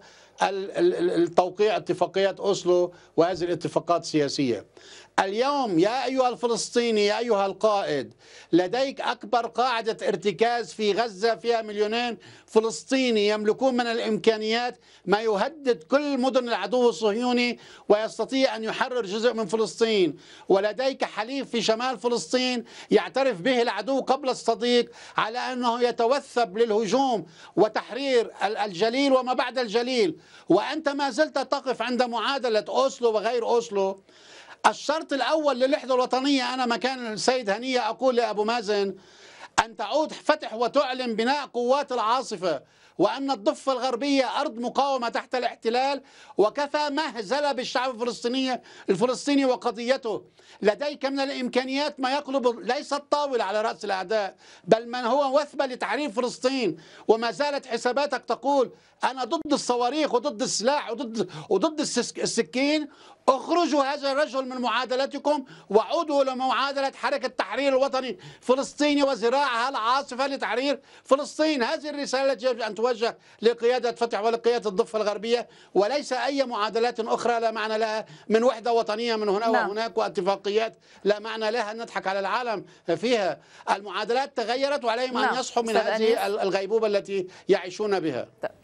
التوقيع اتفاقيات أوسلو وهذه الاتفاقات السياسية. اليوم يا أيها الفلسطيني، يا أيها القائد، لديك أكبر قاعدة ارتكاز في غزة فيها مليونين فلسطيني يملكون من الإمكانيات ما يهدد كل مدن العدو الصهيوني ويستطيع أن يحرر جزء من فلسطين، ولديك حليف في شمال فلسطين يعترف به العدو قبل الصديق على أنه يتوثب للهجوم وتحرير الجليل وما بعد الجليل، وأنت ما زلت تقف عند معادلة أوسلو وغير أوسلو. الشرط الأول للوحدة الوطنية، أنا مكان السيد هنية أقول لأبو مازن أن تعود فتح وتعلن بناء قوات العاصفة، وأن الضفة الغربية أرض مقاومة تحت الاحتلال، وكفى مهزلة بالشعب الفلسطيني الفلسطيني وقضيته. لديك من الإمكانيات ما يقلب ليس الطاولة على رأس الأعداء بل من هو وثبة لتحرير فلسطين، وما زالت حساباتك تقول أنا ضد الصواريخ وضد السلاح وضد وضد السكين. اخرجوا هذا الرجل من معادلتكم وعودوا لمعادلة حركة تحرير الوطني فلسطيني وزراعها العاصفة لتحرير فلسطين. هذه الرسالة التي يجب أن توجه لقيادة فتح ولقيادة الضفة الغربية، وليس أي معادلات أخرى لا معنى لها من وحدة وطنية من هنا نعم. وهناك واتفاقيات لا معنى لها أن نضحك على العالم فيها. المعادلات تغيرت وعليهم نعم. أن يصحوا من هذه الغيبوبة التي يعيشون بها.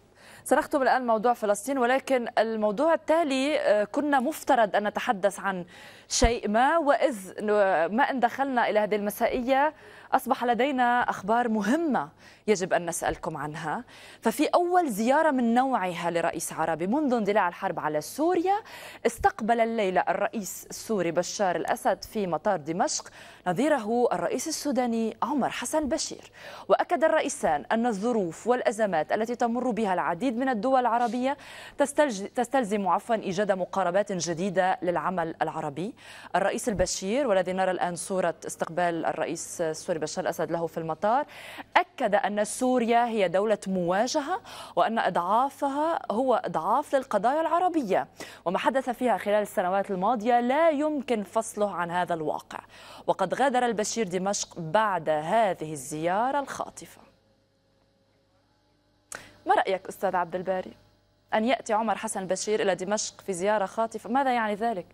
سنختم الآن موضوع فلسطين، ولكن الموضوع التالي كنا مفترض أن نتحدث عن شيء ما، وإذ ما إن دخلنا إلى هذه المسائية أصبح لدينا أخبار مهمة يجب أن نسألكم عنها. ففي أول زيارة من نوعها لرئيس عربي منذ اندلاع الحرب على سوريا، استقبل الليلة الرئيس السوري بشار الأسد في مطار دمشق نظيره الرئيس السوداني عمر حسن البشير. وأكد الرئيسان أن الظروف والأزمات التي تمر بها العديد من الدول العربية تستلزم عفوا إيجاد مقاربات جديدة للعمل العربي. الرئيس البشير، والذي نرى الآن صورة استقبال الرئيس السوري بشار الأسد له في المطار، أكد أن سوريا هي دولة مواجهة، وأن إضعافها هو إضعاف للقضايا العربية، وما حدث فيها خلال السنوات الماضية لا يمكن فصله عن هذا الواقع. وقد غادر البشير دمشق بعد هذه الزيارة الخاطفة. ما رأيك أستاذ عبد الباري؟ أن يأتي عمر حسن البشير إلى دمشق في زيارة خاطفة، ماذا يعني ذلك؟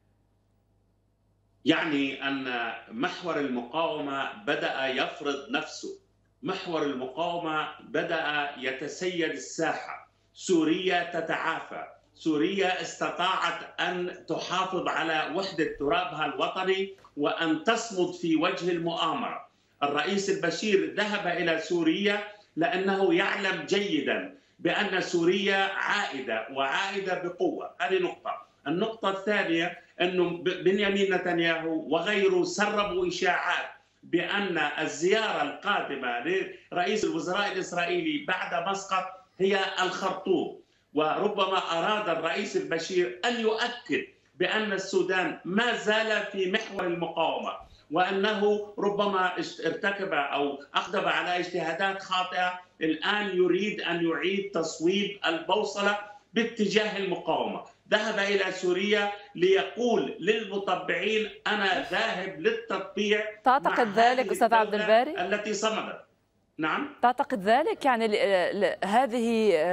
يعني أن محور المقاومة بدأ يفرض نفسه، محور المقاومة بدأ يتسيد الساحة. سوريا تتعافى، سوريا استطاعت أن تحافظ على وحدة ترابها الوطني وأن تصمد في وجه المؤامرة. الرئيس البشير ذهب إلى سوريا لأنه يعلم جيدا بأن سوريا عائدة وعائدة بقوة. هذه نقطة. النقطة الثانية أنه بنيامين نتنياهو وغيره سربوا إشاعات بأن الزيارة القادمة لرئيس الوزراء الإسرائيلي بعد مسقط هي الخرطوم، وربما أراد الرئيس البشير أن يؤكد بأن السودان ما زال في محور المقاومة، وأنه ربما ارتكب أو أقدم على اجتهادات خاطئة. الآن يريد أن يعيد تصويب البوصلة باتجاه المقاومة. ذهب إلى سوريا ليقول للمطبعين أنا ذاهب للتطبيع. تعتقد ذلك أستاذ عبد الباري؟ التي صمدت. نعم. تعتقد ذلك؟ يعني هذه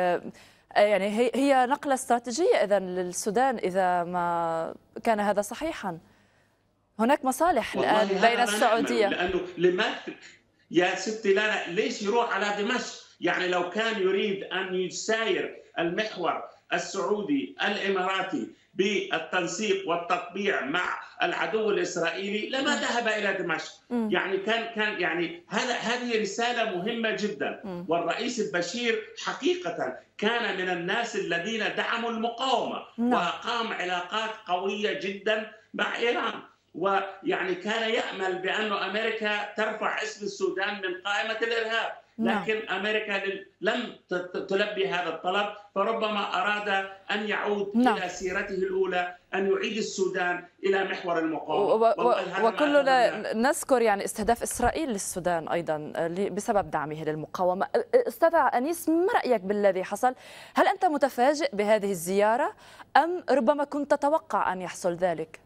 يعني هي نقلة استراتيجية إذا للسودان إذا ما كان هذا صحيحا. هناك مصالح الآن بين السعودية. لأنه لما يا ستي لا ليش يروح على دمشق؟ يعني لو كان يريد أن يساير المحور السعودي الإماراتي بالتنسيق والتطبيع مع العدو الإسرائيلي لما ذهب إلى دمشق. يعني كان كان يعني هذا هذه رسالة مهمة جدا. م. والرئيس البشير حقيقة كان من الناس الذين دعموا المقاومة. م. وأقام علاقات قوية جدا مع إيران، ويعني كان يأمل بأن أمريكا ترفع اسم السودان من قائمة الإرهاب. لكن أمريكا لم تلبي هذا الطلب، فربما أراد أن يعود نعم. إلى سيرته الأولى، أن يعيد السودان إلى محور المقاومة. وكلنا نذكر يعني استهداف إسرائيل للسودان أيضا بسبب دعمه للمقاومة. أستاذ أنيس، ما رأيك بالذي حصل؟ هل أنت متفاجئ بهذه الزيارة أم ربما كنت تتوقع أن يحصل ذلك؟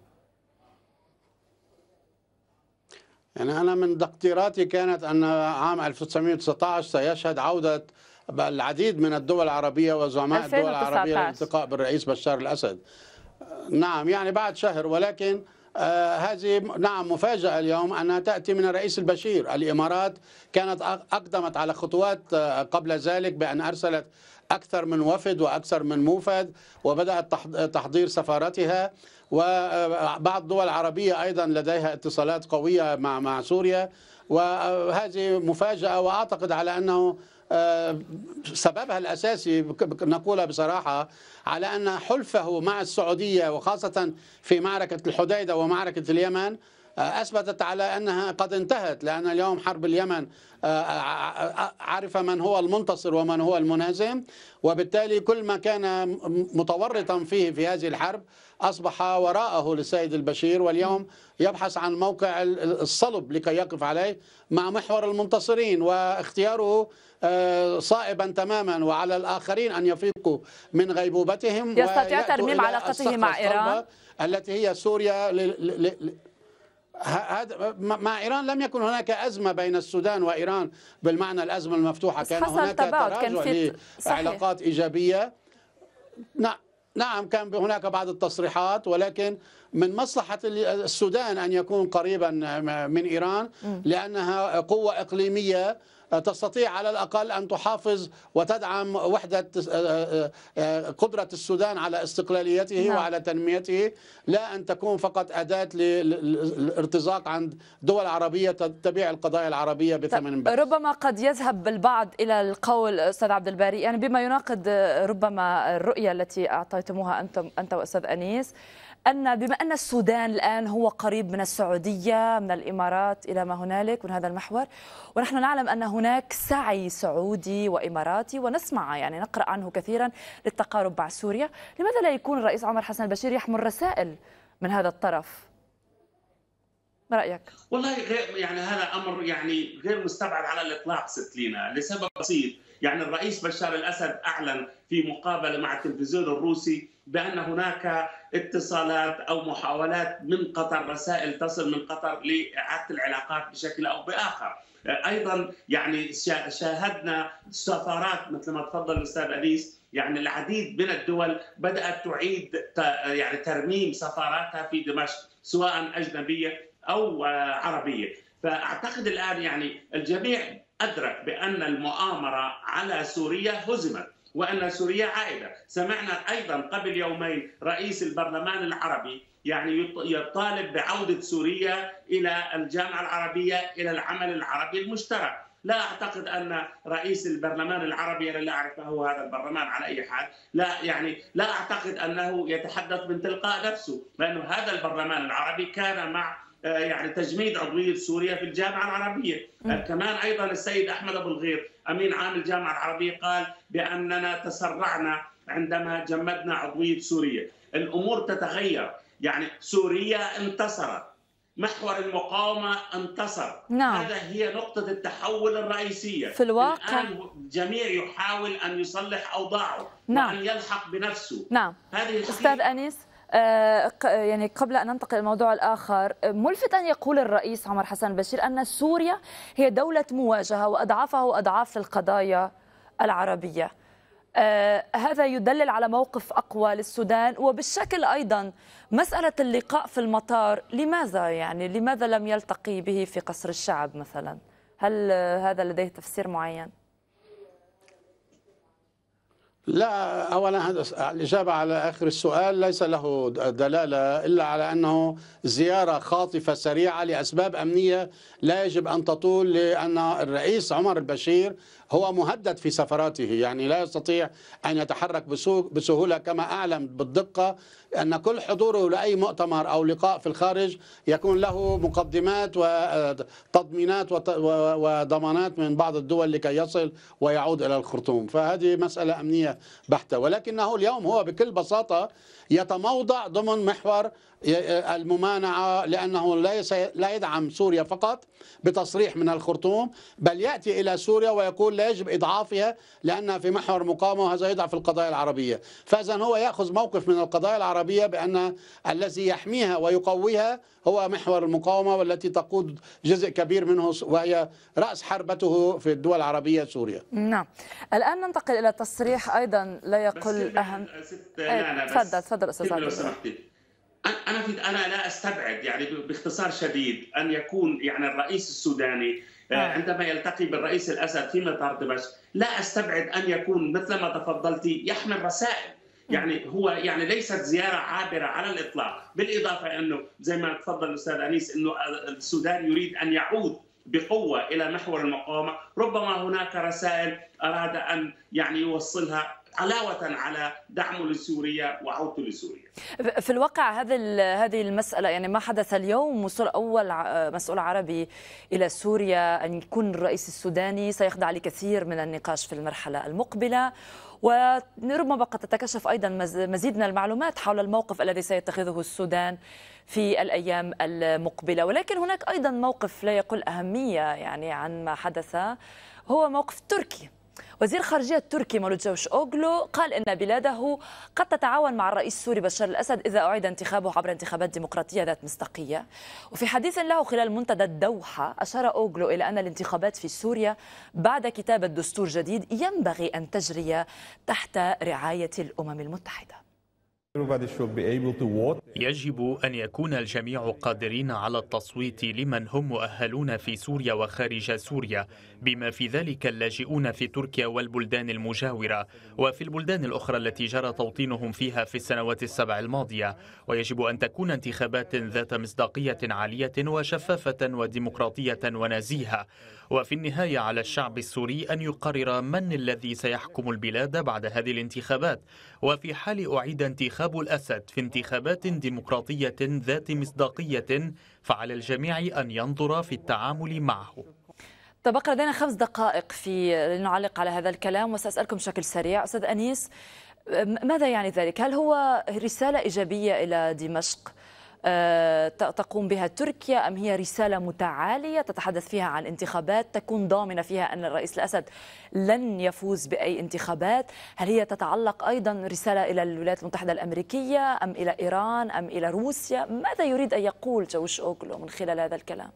يعني أنا من تقديراتي كانت أن عام ألف وتسعمئة وتسعة عشر سيشهد عودة العديد من الدول العربية وزعماء الدول العربية للالتقاء بالرئيس بشار الأسد. نعم يعني بعد شهر، ولكن آه هذه نعم مفاجأة اليوم أنها تأتي من الرئيس البشير. الإمارات كانت أقدمت على خطوات آه قبل ذلك بأن أرسلت أكثر من وفد وأكثر من موفد، وبدأت تحضير سفارتها، وبعض الدول العربية أيضا لديها اتصالات قوية مع مع سوريا. وهذه مفاجأة، وأعتقد على أنه سببها الأساسي نقولها بصراحة على أن حلفه مع السعودية وخاصة في معركة الحديدة ومعركة اليمن أثبتت على أنها قد انتهت، لأن اليوم حرب اليمن عرف من هو المنتصر ومن هو المنهزم، وبالتالي كل ما كان متورطا فيه في هذه الحرب أصبح وراءه للسيد البشير، واليوم يبحث عن موقع الصلب لكي يقف عليه مع محور المنتصرين، واختياره صائبا تماما، وعلى الآخرين أن يفيقوا من غيبوبتهم يستطيع ترميم علاقته مع إيران التي هي سوريا. هذا مع إيران لم يكن هناك أزمة بين السودان وإيران بالمعنى الأزمة المفتوحة، كان هناك تراجع لعلاقات إيجابية. نعم كان هناك بعض التصريحات، ولكن من مصلحة السودان أن يكون قريبا من إيران، لأنها قوة إقليمية تستطيع على الأقل أن تحافظ وتدعم وحدة قدرة السودان على استقلاليته نعم. وعلى تنميته، لا أن تكون فقط أداة للارتزاق عند دول عربية تبيع القضايا العربية بثمن بخس. ربما قد يذهب البعض إلى القول أستاذ عبد الباري، يعني بما يناقض ربما الرؤية التي أعطيتموها أنتم أنت وأستاذ أنيس، أن بما أن السودان الآن هو قريب من السعودية من الإمارات إلى ما هنالك من هذا المحور، ونحن نعلم أن هناك سعي سعودي وإماراتي ونسمع يعني نقرأ عنه كثيرا للتقارب مع سوريا، لماذا لا يكون الرئيس عمر حسن البشير يحمل رسائل من هذا الطرف؟ ما رأيك؟ والله غير يعني هذا أمر يعني غير مستبعد على الإطلاق ست لينا، لسبب بسيط. يعني الرئيس بشار الأسد أعلن في مقابلة مع التلفزيون الروسي بأن هناك اتصالات أو محاولات من قطر، رسائل تصل من قطر لإعادة العلاقات بشكل أو بآخر. أيضا يعني شاهدنا سفارات مثل ما تفضل الأستاذ أنيس، يعني العديد من الدول بدأت تعيد يعني ترميم سفاراتها في دمشق سواء أجنبية أو عربية. فأعتقد الآن يعني الجميع أدرك بأن المؤامرة على سوريا هزمت وأن سوريا عائدة. سمعنا أيضا قبل يومين رئيس البرلمان العربي يعني يطالب بعودة سوريا إلى الجامعة العربية إلى العمل العربي المشترك. لا أعتقد أن رئيس البرلمان العربي، أنا لا أعرف ما هو هذا البرلمان على أي حال، لا يعني لا أعتقد أنه يتحدث من تلقاء نفسه، لأنه هذا البرلمان العربي كان مع يعني تجميد عضوية سوريا في الجامعة العربية. م. كمان أيضا السيد أحمد أبو الغير أمين عام الجامعة العربية قال بأننا تسرعنا عندما جمدنا عضوية سوريا. الأمور تتغير، يعني سوريا انتصرت، محور المقاومة انتصر. نعم. هذا هي نقطة التحول الرئيسية في الواقع. الآن الجميع يحاول أن يصلح أوضاعه نعم. وأن يلحق بنفسه. نعم. هذه أستاذ أنيس، يعني قبل أن ننتقل للموضوع الآخر، ملفت أن يقول الرئيس عمر حسن البشير أن سوريا هي دولة مواجهة وأضعافها أضعاف للقضايا العربية. آه هذا يدلل على موقف أقوى للسودان، وبالشكل أيضا مسألة اللقاء في المطار، لماذا يعني لماذا لم يلتقي به في قصر الشعب مثلا؟ هل هذا لديه تفسير معين؟ لا، أولا الإجابة على آخر السؤال ليس له دلالة إلا على أنه زيارة خاطفة سريعة لأسباب أمنية لا يجب أن تطول، لأن الرئيس عمر البشير هو مهدد في سفراته، يعني لا يستطيع أن يتحرك بسهولة، كما أعلم بالدقة أن كل حضوره لأي مؤتمر أو لقاء في الخارج يكون له مقدمات وتضمينات وضمانات من بعض الدول لكي يصل ويعود إلى الخرطوم، فهذه مسألة أمنية بحتة. ولكنه اليوم هو بكل بساطة يتموضع ضمن محور الممانعة، لأنه لا يدعم سوريا فقط بتصريح من الخرطوم، بل يأتي إلى سوريا ويقول لا يجب إضعافها لأنها في محور مقاومة، وهذا يضعف القضايا العربية. فإذا هو يأخذ موقف من القضايا العربية بأن الذي يحميها ويقويها هو محور المقاومة، والتي تقود جزء كبير منه وهي رأس حربته في الدول العربية سوريا. نعم. الآن ننتقل إلى تصريح أيضا لا يقل أهم. تفضل تفضل أستاذ عبد. أنا في أنا لا أستبعد يعني باختصار شديد أن يكون يعني الرئيس السوداني عندما يلتقي بالرئيس الأسد في مطار دمشق، لا أستبعد أن يكون مثل ما تفضلتي يحمل رسائل. يعني هو يعني ليست زيارة عابرة على الإطلاق، بالإضافة أنه زي ما تفضل الأستاذ أنيس أنه السودان يريد أن يعود بقوة إلى محور المقاومة، ربما هناك رسائل أراد أن يعني يوصلها علاوة على دعمه لسوريا وعودته لسوريا. في الواقع هذه هذه المسألة يعني ما حدث اليوم، وصول أول مسؤول عربي إلى سوريا، أن يكون الرئيس السوداني سيخضع لكثير من النقاش في المرحلة المقبلة، وربما قد تتكشف أيضا مزيد من المعلومات حول الموقف الذي سيتخذه السودان في الأيام المقبلة. ولكن هناك أيضا موقف لا يقل أهمية يعني عن ما حدث، هو موقف تركي. وزير خارجية التركي مولود جوش أوغلو قال إن بلاده قد تتعاون مع الرئيس السوري بشار الأسد إذا أعيد انتخابه عبر انتخابات ديمقراطية ذات مصداقية. وفي حديث له خلال منتدى الدوحة أشار أوغلو إلى أن الانتخابات في سوريا بعد كتابة دستور جديد ينبغي أن تجري تحت رعاية الأمم المتحدة. يجب أن يكون الجميع قادرين على التصويت لمن هم مؤهلون في سوريا وخارج سوريا، بما في ذلك اللاجئون في تركيا والبلدان المجاورة وفي البلدان الأخرى التي جرى توطينهم فيها في السنوات السبع الماضية. ويجب أن تكون انتخابات ذات مصداقية عالية وشفافة وديمقراطية ونزيهة. وفي النهاية على الشعب السوري أن يقرر من الذي سيحكم البلاد بعد هذه الانتخابات. وفي حال أعيد انتخاب الأسد في انتخابات ديمقراطية ذات مصداقية فعلى الجميع أن ينظر في التعامل معه. تبقى لدينا خمس دقائق في لنعلق على هذا الكلام، وسأسألكم بشكل سريع. أستاذ أنيس، ماذا يعني ذلك؟ هل هو رسالة إيجابية إلى دمشق تقوم بها تركيا، أم هي رسالة متعالية تتحدث فيها عن انتخابات تكون ضامنة فيها أن الرئيس الأسد لن يفوز بأي انتخابات؟ هل هي تتعلق أيضا رسالة إلى الولايات المتحدة الأمريكية أم إلى إيران أم إلى روسيا؟ ماذا يريد أن يقول جاوشوغلو من خلال هذا الكلام؟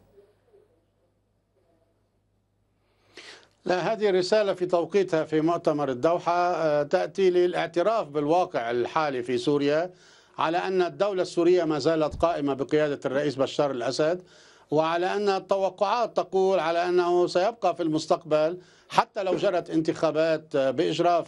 لا، هذه الرسالة في توقيتها في مؤتمر الدوحة تأتي للاعتراف بالواقع الحالي في سوريا، على أن الدولة السورية ما زالت قائمة بقيادة الرئيس بشار الأسد، وعلى أن التوقعات تقول على أنه سيبقى في المستقبل حتى لو جرت انتخابات بإشراف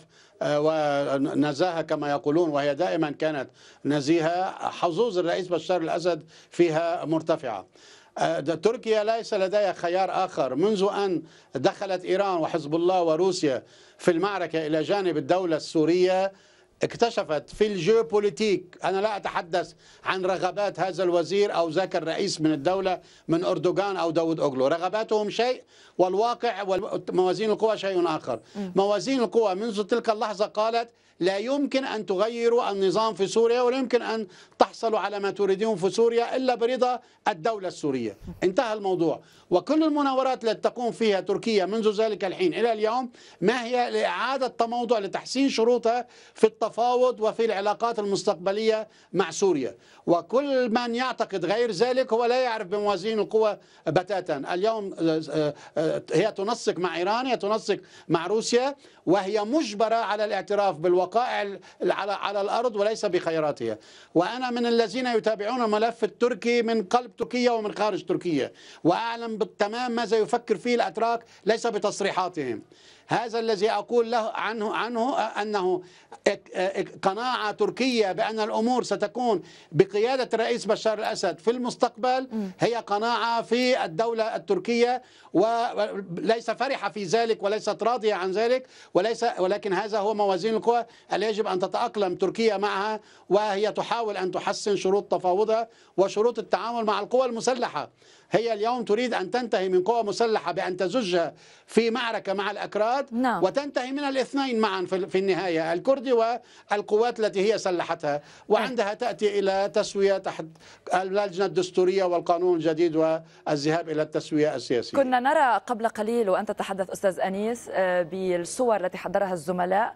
ونزاهة كما يقولون، وهي دائما كانت نزيهة، حظوظ الرئيس بشار الأسد فيها مرتفعة. تركيا ليس لديها خيار آخر منذ أن دخلت إيران وحزب الله وروسيا في المعركة إلى جانب الدولة السورية. اكتشفت في الجيوبوليتيك، أنا لا أتحدث عن رغبات هذا الوزير أو ذاك الرئيس من الدولة من أردوغان أو داود أوغلو، رغباتهم شيء والواقع وموازين القوى شيء آخر. موازين القوى منذ تلك اللحظة قالت لا يمكن أن تغيروا النظام في سوريا ولا يمكن أن تحصلوا على ما تريدون في سوريا إلا برضا الدولة السورية. انتهى الموضوع. وكل المناورات التي تقوم فيها تركيا منذ ذلك الحين إلى اليوم ما هي لإعادة تموضع لتحسين شروطها في التفاوض وفي العلاقات المستقبلية مع سوريا. وكل من يعتقد غير ذلك هو لا يعرف بموازين القوى بتاتا. اليوم هي تنسق مع إيران، هي تنسق مع روسيا، وهي مجبرة على الاعتراف بالوقائع على الأرض وليس بخياراتها. وأنا من الذين يتابعون الملف التركي من قلب تركيا ومن خارج تركيا، وأعلم بالتمام ماذا يفكر فيه الأتراك ليس بتصريحاتهم. هذا الذي أقول له عنه عنه أنه قناعة تركية بأن الأمور ستكون بقيادة الرئيس بشار الأسد في المستقبل هي قناعة في الدولة التركية، وليس فرحة في ذلك وليست راضية عن ذلك، وليس ولكن هذا هو موازين القوى اللي يجب أن تتأقلم تركيا معها، وهي تحاول أن تحسن شروط تفاوضها وشروط التعامل مع القوى المسلحة. هي اليوم تريد أن تنتهي من قوى مسلحة بأن تزجها في معركة مع الأكراد، نعم. وتنتهي من الاثنين معا في النهاية، الكردي والقوات التي هي سلحتها، وعندها تأتي إلى تسوية تحت اللجنة الدستورية والقانون الجديد والذهاب إلى التسوية السياسية. كنا نرى قبل قليل وأنت تتحدث أستاذ أنيس بالصور التي حضرها الزملاء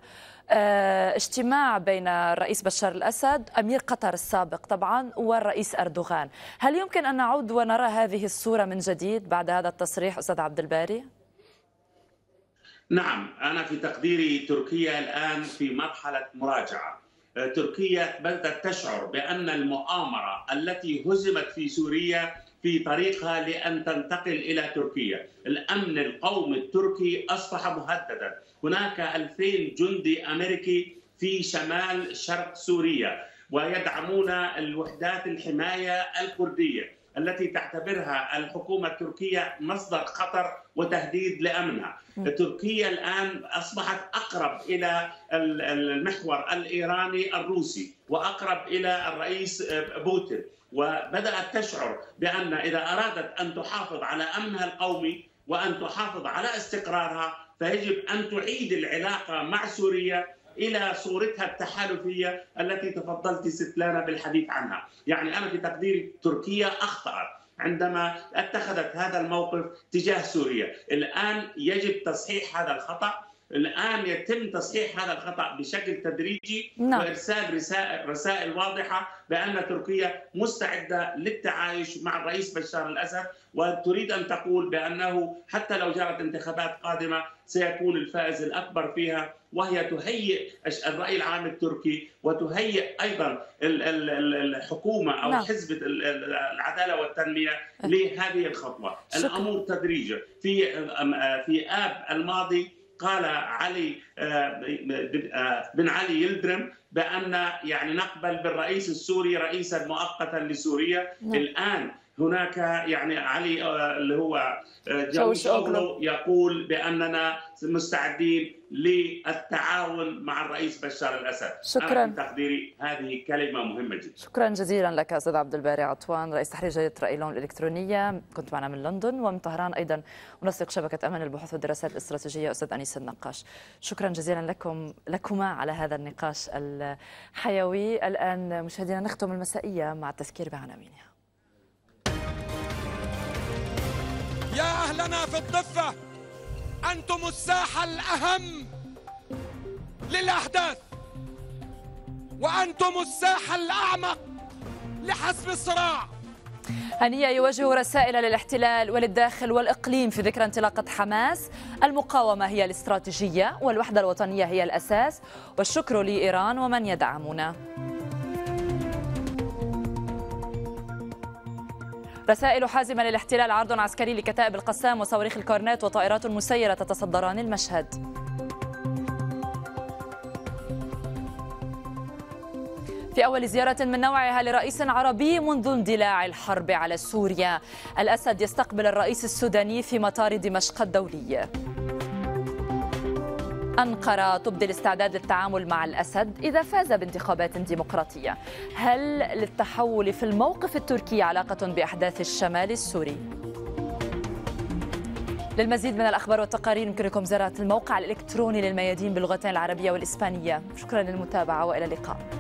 اجتماع بين الرئيس بشار الأسد، أمير قطر السابق طبعا، والرئيس أردوغان. هل يمكن أن نعود ونرى هذه الصورة من جديد بعد هذا التصريح أستاذ عبد الباري؟ نعم، أنا في تقديري تركيا الآن في مرحلة مراجعة. تركيا بدأت تشعر بأن المؤامرة التي هزمت في سوريا في طريقها لأن تنتقل إلى تركيا. الأمن القومي التركي أصبح مهددا. هناك ألفين جندي أمريكي في شمال شرق سوريا ويدعمون الوحدات الحماية الكردية التي تعتبرها الحكومة التركية مصدر خطر وتهديد لأمنها. تركيا الآن أصبحت أقرب إلى المحور الإيراني الروسي وأقرب إلى الرئيس بوتين، وبدأت تشعر بأن إذا أرادت أن تحافظ على أمنها القومي وأن تحافظ على استقرارها فيجب أن تعيد العلاقة مع سوريا إلى صورتها التحالفية التي تفضلت ستلانا بالحديث عنها. يعني أنا في تقديري تركيا أخطأت عندما اتخذت هذا الموقف تجاه سوريا. الآن يجب تصحيح هذا الخطأ. الآن يتم تصحيح هذا الخطأ بشكل تدريجي نعم. وإرسال رسائل, رسائل واضحة بأن تركيا مستعدة للتعايش مع الرئيس بشار الأسد، وتريد أن تقول بأنه حتى لو جرت انتخابات قادمة سيكون الفائز الأكبر فيها، وهي تهيئ الرأي العام التركي وتهيئ أيضا الحكومة أو نعم. حزب العدالة والتنمية لهذه الخطوة. شكرا. الأمور تدريجيا. في في آب الماضي قال علي بن علي يلدرم بأن يعني نقبل بالرئيس السوري رئيسا مؤقتا لسوريا. نعم. الآن هناك يعني علي اللي هو جاوشوغلو يقول بأننا مستعدين للتعاون مع الرئيس بشار الأسد. شكرا. أنا في تقديري هذه كلمة مهمة جدا. شكرا جزيلا لك أستاذ عبد الباري عطوان، رئيس تحرير جريدة رأيلون الإلكترونية. كنت معنا من لندن ومن طهران أيضا منسق شبكة أمن البحوث والدراسات الاستراتيجية أستاذ أنيس النقاش. شكرا جزيلا لكم لكما على هذا النقاش الحيوي. الآن مشاهدينا نختم المسائية مع التذكير بعناوينها. يا أهلنا في الضفة، أنتم الساحة الأهم للأحداث، وأنتم الساحة الأعمق لحسم الصراع. هنية يوجه رسائل للاحتلال وللداخل والإقليم في ذكرى انطلاقة حماس. المقاومة هي الاستراتيجية والوحدة الوطنية هي الأساس، والشكر لإيران ومن يدعمنا. رسائل حازمة للاحتلال، عرض عسكري لكتائب القسام وصواريخ الكورنيت وطائرات مسيرة تتصدران المشهد. في أول زيارة من نوعها لرئيس عربي منذ اندلاع الحرب على سوريا، الأسد يستقبل الرئيس السوداني في مطار دمشق الدولي. أنقرة تبدي الاستعداد للتعامل مع الأسد إذا فاز بانتخابات ديمقراطية. هل للتحول في الموقف التركي علاقة بأحداث الشمال السوري؟ للمزيد من الأخبار والتقارير يمكنكم زيارة الموقع الإلكتروني للميادين باللغتين العربية والإسبانية. شكرا للمتابعة وإلى اللقاء.